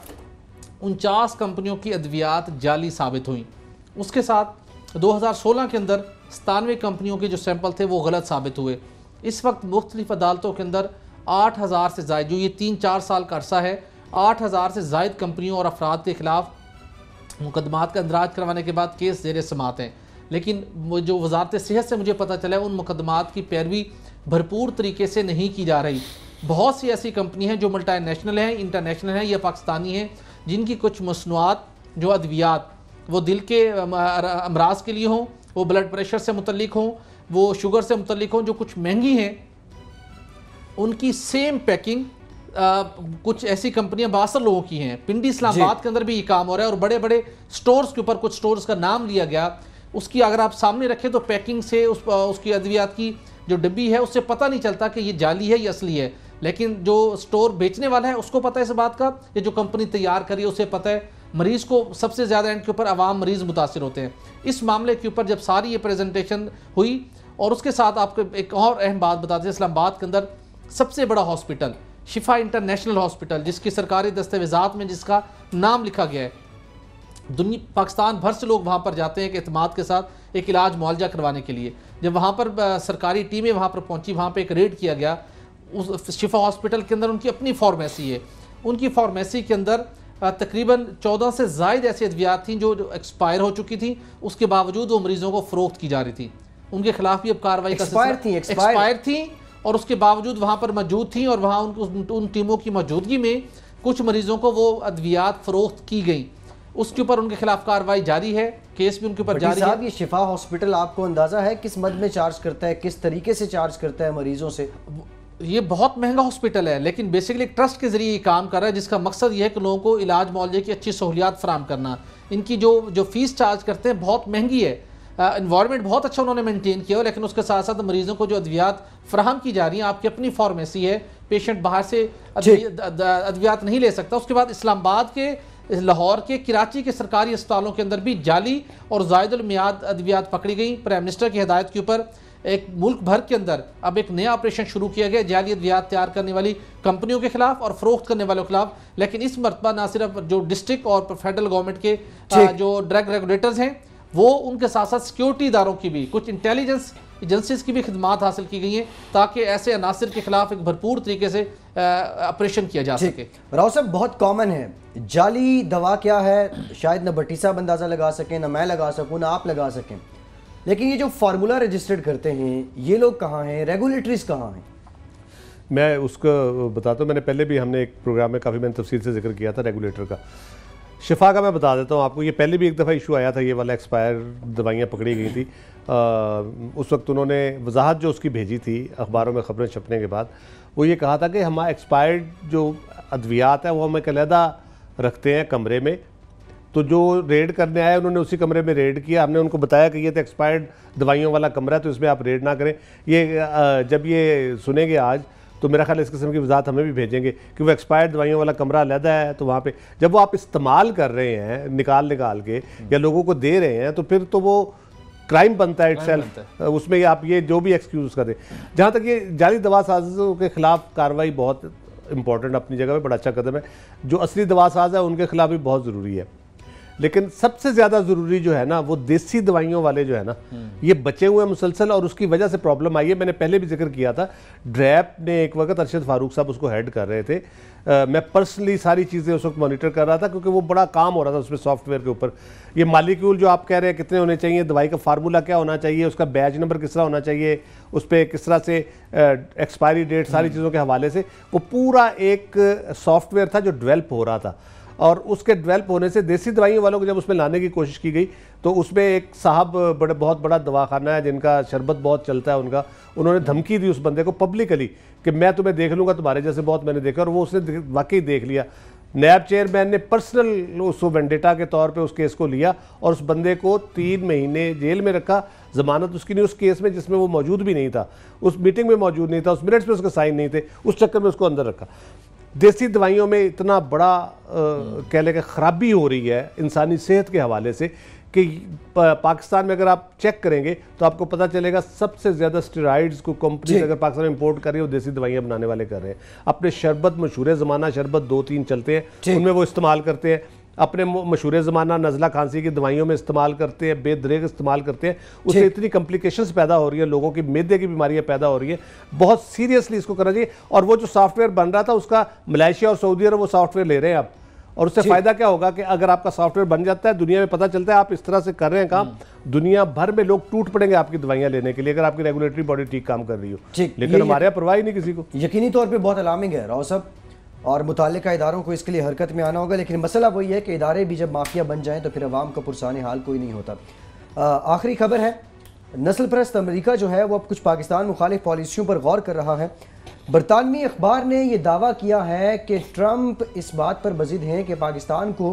S2: उनचास कंपनियों की अद्वियात जाली साबित हुई। उसके साथ दो हज़ार सोलह के अंदर सतानवे कंपनियों के जो सैंपल थे वो गलत साबित हुए। इस वक्त मुख्तलिफ अदालतों के अंदर आठ हज़ार से ज़ायद, जो ये तीन चार साल का अरसा है, आठ हज़ार से ज़ायद कंपनियों और अफराद के खिलाफ मुकदमात का इंदराज करवाने के बाद केस ज़ेर समात हैं। लेकिन वो जो वजारत सेहत से मुझे पता चला है, उन मुकदमात की पैरवी भरपूर तरीके से नहीं की जा रही। बहुत सी ऐसी कंपनी हैं जो मल्टी नेशनल हैं, इंटरनेशनल हैं या पाकिस्तानी हैं, जिनकी कुछ मसनूआत जो अद्वियात वो दिल के अमराज के लिए हों, वो ब्लड प्रेशर से मुतल्लिक हों, वो शुगर से मुतल्लिक हों, जो कुछ महंगी हैं, उनकी सेम पैकिंग आ, कुछ ऐसी कंपनियां बासर लोगों की हैं। पिंडी इस्लामाबाद के अंदर भी ये काम हो रहा है और बड़े बड़े स्टोर्स के ऊपर कुछ स्टोर्स का नाम लिया गया, उसकी अगर आप सामने रखें तो पैकिंग से उस उसकी अद्वियात की जो डब्बी है उससे पता नहीं चलता कि ये जाली है या असली है, लेकिन जो स्टोर बेचने वाला है उसको पता है इस बात का, ये जो कंपनी तैयार करी है उसे पता है। मरीज़ को सबसे ज़्यादा एंड के ऊपर आवाम मरीज़ मुतासिर होते हैं। इस मामले के ऊपर जब सारी ये प्रेजेंटेशन हुई और उसके साथ आपको एक और अहम बात बताते हैं, इस्लामाबाद के अंदर सबसे बड़ा हॉस्पिटल शिफा इंटरनेशनल हॉस्पिटल, जिसकी सरकारी दस्तावेजात में जिसका नाम लिखा गया है, दुनिया पाकिस्तान भर से लोग वहाँ पर जाते हैं कि एतमाद के साथ एक इलाज मुआवजा करवाने के लिए। जब वहाँ पर सरकारी टीमें वहाँ पर पहुँची, वहाँ पर एक रेड किया गया। उस शिफा हॉस्पिटल के अंदर उनकी अपनी फार्मेसी है, उनकी फार्मेसी के अंदर तकरीबन चौदह से ज़ायद ऐसी अद्वियात थी जो, जो एक्सपायर हो चुकी थी, उसके बावजूद वो मरीजों को फ़रोख्त की जा रही थी। उनके खिलाफ भी अब कार्रवाई का
S1: एक्सपायर थी
S2: एक्सपायर थी और उसके बावजूद वहाँ पर मौजूद थी और वहाँ उन, उन टीमों की मौजूदगी में कुछ मरीजों को वो अद्वियात फ़रोख्त की गई। उसके ऊपर उनके खिलाफ कार्रवाई जारी है, केस भी उनके ऊपर जारी है।
S1: ये शिफा हॉस्पिटल आपको अंदाज़ा है किस मद में चार्ज करता है, किस तरीके से चार्ज करता है मरीजों से?
S2: ये बहुत महंगा हॉस्पिटल है, लेकिन बेसिकली एक ट्रस्ट के जरिए ये काम कर रहा है, जिसका मकसद ये है कि लोगों को इलाज मुआवजे की अच्छी सहूलियात फराम करना। इनकी जो जो फीस चार्ज करते हैं बहुत महंगी है। इन्वायरमेंट बहुत अच्छा उन्होंने मेंटेन किया हो, लेकिन उसके साथ साथ मरीजों को जो अद्वियात फराहम की जा रही हैं, आपकी अपनी फार्मेसी है, पेशेंट बाहर से अद्वियात नहीं ले सकता। उसके बाद इस्लामाबाद के, लाहौर के, कराची के सरकारी अस्पतालों के अंदर भी जाली और ज़ायदुल मियाद अद्वियात पकड़ी गई। प्राइम मिनिस्टर की हिदायत के ऊपर एक मुल्क भर के अंदर अब एक नया ऑपरेशन शुरू किया गया जाली अद्वियात तैयार करने वाली कंपनियों के खिलाफ और फरोख्त करने वालों के खिलाफ। लेकिन इस मरतबा ना सिर्फ जो डिस्ट्रिक्ट और फेडरल गवर्नमेंट के जो ड्रग रेगुलेटर्स हैं, वो उनके साथ साथ सिक्योरिटी इदारों की भी, कुछ इंटेलिजेंस एजेंसीज की भी खिदमात हासिल की गई हैं, ताकि ऐसे अनासिर के खिलाफ एक भरपूर तरीके से ऑपरेशन किया जा सके।
S1: राव साहब, बहुत कॉमन है, जाली दवा क्या है शायद न भट्टी साहब अंदाज़ा लगा सकें, न मैं लगा सकूँ, न आप लगा सकें, लेकिन ये जो फार्मूला रजिस्टर्ड करते हैं ये लोग कहाँ हैं, रेगुलेटरीज कहाँ हैं?
S3: मैं उसको बताता हूँ। मैंने पहले भी हमने एक प्रोग्राम में काफ़ी मैंने तफसील से जिक्र किया था रेगुलेटर का। शिफा का मैं बता देता हूँ आपको, ये पहले भी एक दफ़ा इशू आया था, ये वाला एक्सपायर दवाइयाँ पकड़ी गई थी। आ, उस वक्त उन्होंने वजाहत जो उसकी भेजी थी अखबारों में ख़बरें छपने के बाद, वो ये कहा था कि हमारा एक्सपायर्ड जो अद्वियात है वो हम एक अलहदा रखते हैं कमरे में, तो जो रेड करने आए उन्होंने उसी कमरे में रेड किया। हमने उनको बताया कि ये तो एक्सपायर्ड दवाइयों वाला कमरा है, तो इसमें आप रेड ना करें। ये जब ये सुनेंगे आज तो मेरा ख्याल इस किस्म की वजाहत हमें भी भेजेंगे कि वो एक्सपायर्ड दवाइयों वाला कमरा अलहदा है, तो वहाँ पे जब वो आप इस्तेमाल कर रहे हैं निकाल निकाल के या लोगों को दे रहे हैं, तो फिर तो वो क्राइम बनता है इटसेल्फ। उसमें आप ये जो भी एक्सक्यूज़ करें। जहाँ तक ये जाली दवा साज़ों के खिलाफ कार्रवाई बहुत इंपॉर्टेंट अपनी जगह पे, बड़ा अच्छा कदम है। जो असली दवा साज है उनके खिलाफ भी बहुत ज़रूरी है, लेकिन सबसे ज़्यादा ज़रूरी जो है ना वो देसी दवाइयों वाले जो है ना, ये बचे हुए मुसलसल, और उसकी वजह से प्रॉब्लम आई है। मैंने पहले भी जिक्र किया था, ड्रैप ने एक वक्त अरशद फारूक साहब उसको हेड कर रहे थे। आ, मैं पर्सनली सारी चीज़ें उस वक्त मॉनिटर कर रहा था, क्योंकि वो बड़ा काम हो रहा था उसमें सॉफ्टवेयर के ऊपर। ये मालिक्यूल जो आप कह रहे हैं कितने होने चाहिए, दवाई का फार्मूला क्या होना चाहिए, उसका बैच नंबर किस तरह होना चाहिए, उस पर किस तरह से एक्सपायरी डेट, सारी चीज़ों के हवाले से वो पूरा एक सॉफ्टवेयर था जो डेवलप हो रहा था। और उसके डेवलप होने से देसी दवाइयों वालों को जब उसमें लाने की कोशिश की गई, तो उसमें एक साहब बड़े बहुत बड़ा दवाखाना है जिनका शरबत बहुत चलता है उनका, उन्होंने धमकी दी उस बंदे को पब्लिकली कि मैं तुम्हें देख लूँगा, तुम्हारे जैसे बहुत मैंने देखा, और वो उसने वाकई देख लिया। नैब चेयरमैन ने पर्सनल उसको वेंडेटा के तौर पे उस केस को लिया और उस बंदे को तीन महीने जेल में रखा। जमानत उसकी नहीं उस केस में जिसमें वो मौजूद भी नहीं था, उस मीटिंग में मौजूद नहीं था, उस मिनट्स में उसके साइन नहीं थे, उस चक्कर में उसको अंदर रखा। देसी दवाइयों में इतना बड़ा कह लें कि ख़राबी हो रही है इंसानी सेहत के हवाले से कि पाकिस्तान में अगर आप चेक करेंगे तो आपको पता चलेगा सबसे ज़्यादा स्टेरॉइड्स को कंपनी अगर पाकिस्तान में इंपोर्ट कर रही है वो देसी दवाइयाँ बनाने वाले कर रहे हैं। अपने शरबत मशहूर ज़माना शरबत दो तीन चलते हैं, उनमें वो इस्तेमाल करते हैं। अपने मशहूर ज़माना नज़ला खांसी की दवाइयों में इस्तेमाल करते हैं, बेदरेग इस्तेमाल करते हैं। उससे इतनी कॉम्प्लिकेशंस पैदा हो रही है, लोगों की मैदे की बीमारियां पैदा हो रही है। बहुत सीरियसली इसको करना चाहिए। और वो जो सॉफ्टवेयर बन रहा था उसका मलेशिया और सऊदी अरब वो सॉफ्टवेयर ले रहे हैं आप, और उससे फ़ायदा क्या होगा कि अगर आपका सॉफ्टवेयर बन जाता है, दुनिया में पता चलता है आप इस तरह से कर रहे हैं काम, दुनिया भर में लोग टूट पड़ेंगे आपकी दवाइयाँ लेने के लिए अगर आपकी रेगुलेटरी बॉडी ठीक काम कर रही हो। लेकिन हमारे यहाँ परवाह ही नहीं किसी को।
S1: यकीनी तौर पर बहुत अलार्मिंग है राव साहब, और मुताल्लिका इदारों को इसके लिए हरकत में आना होगा। लेकिन मसला वही है कि इदारे भी जब माफिया बन जाएं तो फिर अवाम का पुरसाने हाल कोई नहीं होता। आखिरी खबर है, नस्ल परस्त अमरीका जो है वो अब कुछ पाकिस्तान मुखालिफ पॉलिसियों पर गौर कर रहा है। बरतानवी अखबार ने यह दावा किया है कि ट्रंप इस बात पर बजिद हैं कि पाकिस्तान को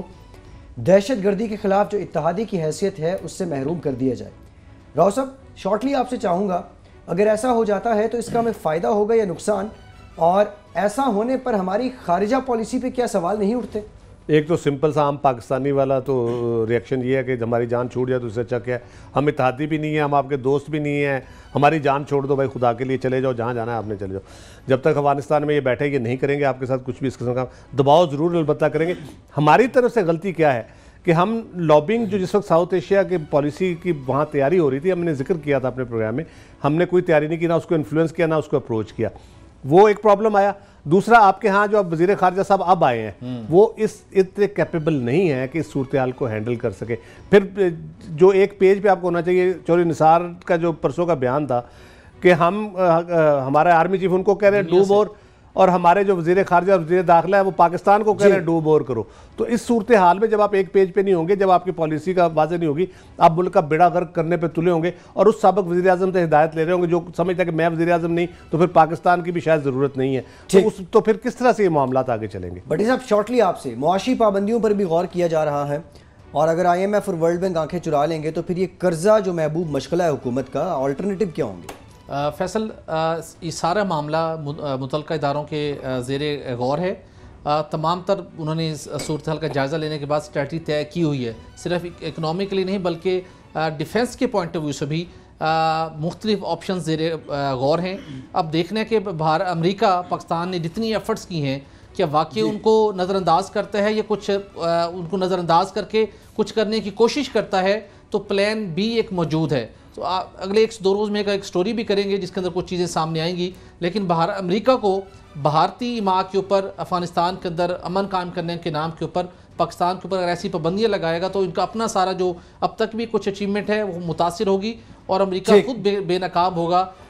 S1: दहशत गर्दी के खिलाफ जो इत्तेहादी की हैसियत है उससे महरूम कर दिया जाए। राव साहब, शॉर्टली आपसे चाहूँगा, अगर ऐसा हो जाता है तो इसका हमें फ़ायदा होगा या नुकसान, और ऐसा होने पर हमारी खारिजा पॉलिसी पे क्या सवाल नहीं उठते?
S3: एक तो सिंपल सा आम पाकिस्तानी वाला तो रिएक्शन ये है कि हमारी जान छूट जाए तो उससे अच्छा क्या है, हम इत्तेहादी भी नहीं है, हम आपके दोस्त भी नहीं हैं, हमारी जान छोड़ दो भाई, खुदा के लिए चले जाओ, जहाँ जाना है आपने चले जाओ। जब तक अफगानिस्तान में ये बैठे ये नहीं करेंगे आपके साथ कुछ भी इस किस्म का दबाव ज़रूर अलबत्ता करेंगे। हमारी तरफ से गलती क्या है कि हम लॉबिंग जो जिस वक्त साउथ एशिया की पॉलिसी की वहाँ तैयारी हो रही थी, हमने जिक्र किया था अपने प्रोग्राम में, हमने कोई तैयारी नहीं की, ना उसको इन्फ्लुएंस किया ना उसको अप्रोच किया, वो एक प्रॉब्लम आया। दूसरा, आपके यहाँ जो अब वज़ीर खारजा साहब अब आए हैं वो इस इतने कैपेबल नहीं है कि इस सूरत हाल को हैंडल कर सके। फिर जो एक पेज पे आपको होना चाहिए, चौधरी निसार का जो परसों का बयान था कि हम आ, आ, हमारे आर्मी चीफ उनको कह रहे हैं डू मोर, और हमारे जो वज़ीर खारजा और वज़ीर दाखिला है वो पाकिस्तान को कह रहे हैं डू मोर करो। तो इस सूरत हाल में जब आप एक पेज पे नहीं होंगे, जब आपकी पॉलिसी का वाज़ेह नहीं होगी, आप मुल्क का बेड़ा गर्क करने पे तुले होंगे और उस साबिक़ वज़ीर आज़म से हिदायत ले रहे होंगे जो समझता है कि मैं वज़ीर आज़म नहीं तो फिर पाकिस्तान की भी शायद ज़रूरत नहीं है, तो उस तो फिर किस तरह से ये मामला आगे चलेंगे?
S1: बट साहब, शॉर्टली आपसे, मुआशी पाबंदियों पर भी गौर किया जा रहा है, और अगर आई एम एफ और वर्ल्ड बैंक आंखें चुरा लेंगे तो फिर ये कर्जा जो महबूब मशगला है हुकूमत का, अल्टरनेटिव क्या होंगे?
S2: आ, फैसल, ये सारा मामला मुतल्लिका इदारों के ज़ेरे गौर है। आ, तमाम तर उन्होंने इस सूरत हाल का जायज़ा लेने के बाद स्ट्रेटजी तय की हुई है, सिर्फ इकनॉमिकली नहीं बल्कि डिफेंस के पॉइंट ऑफ व्यू से भी मुख्तलिफ ऑप्शन ज़ेरे गौर हैं। अब देखने के बाहर अमेरिका पाकिस्तान ने जितनी एफ़र्ट्स की हैं, क्या वाकई उनको नज़रअंदाज करता है या कुछ आ, उनको नज़रअंदाज करके कुछ करने की कोशिश करता है, तो प्लान बी एक मौजूद है। तो आ, अगले एक दो रोज़ में एक स्टोरी भी करेंगे जिसके अंदर कुछ चीज़ें सामने आएंगी। लेकिन बाहर अमेरिका को भारतीय माह के ऊपर अफ़गानिस्तान के अंदर अमन कायम करने के नाम के ऊपर पाकिस्तान के ऊपर अगर ऐसी पाबंदियाँ लगाएगा तो इनका अपना सारा जो अब तक भी कुछ अचीवमेंट है वो मुतासिर होगी और अमेरिका खुद बे, बेनकाब होगा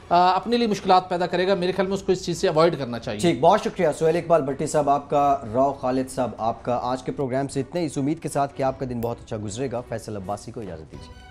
S2: अपने लिए मुश्किलात पैदा करेगा। मेरे ख्याल में उसको इस चीज़ से अवॉइड करना चाहिए।
S1: ठीक, बहुत शुक्रिया सुहेल इकबाल भट्टी साहब आपका, राव खालिद साहब आपका। आज के प्रोग्राम से इतने, इस उम्मीद के साथ कि आपका दिन बहुत अच्छा गुजरेगा। फैसल अब्बासी को इजाज़त दीजिए।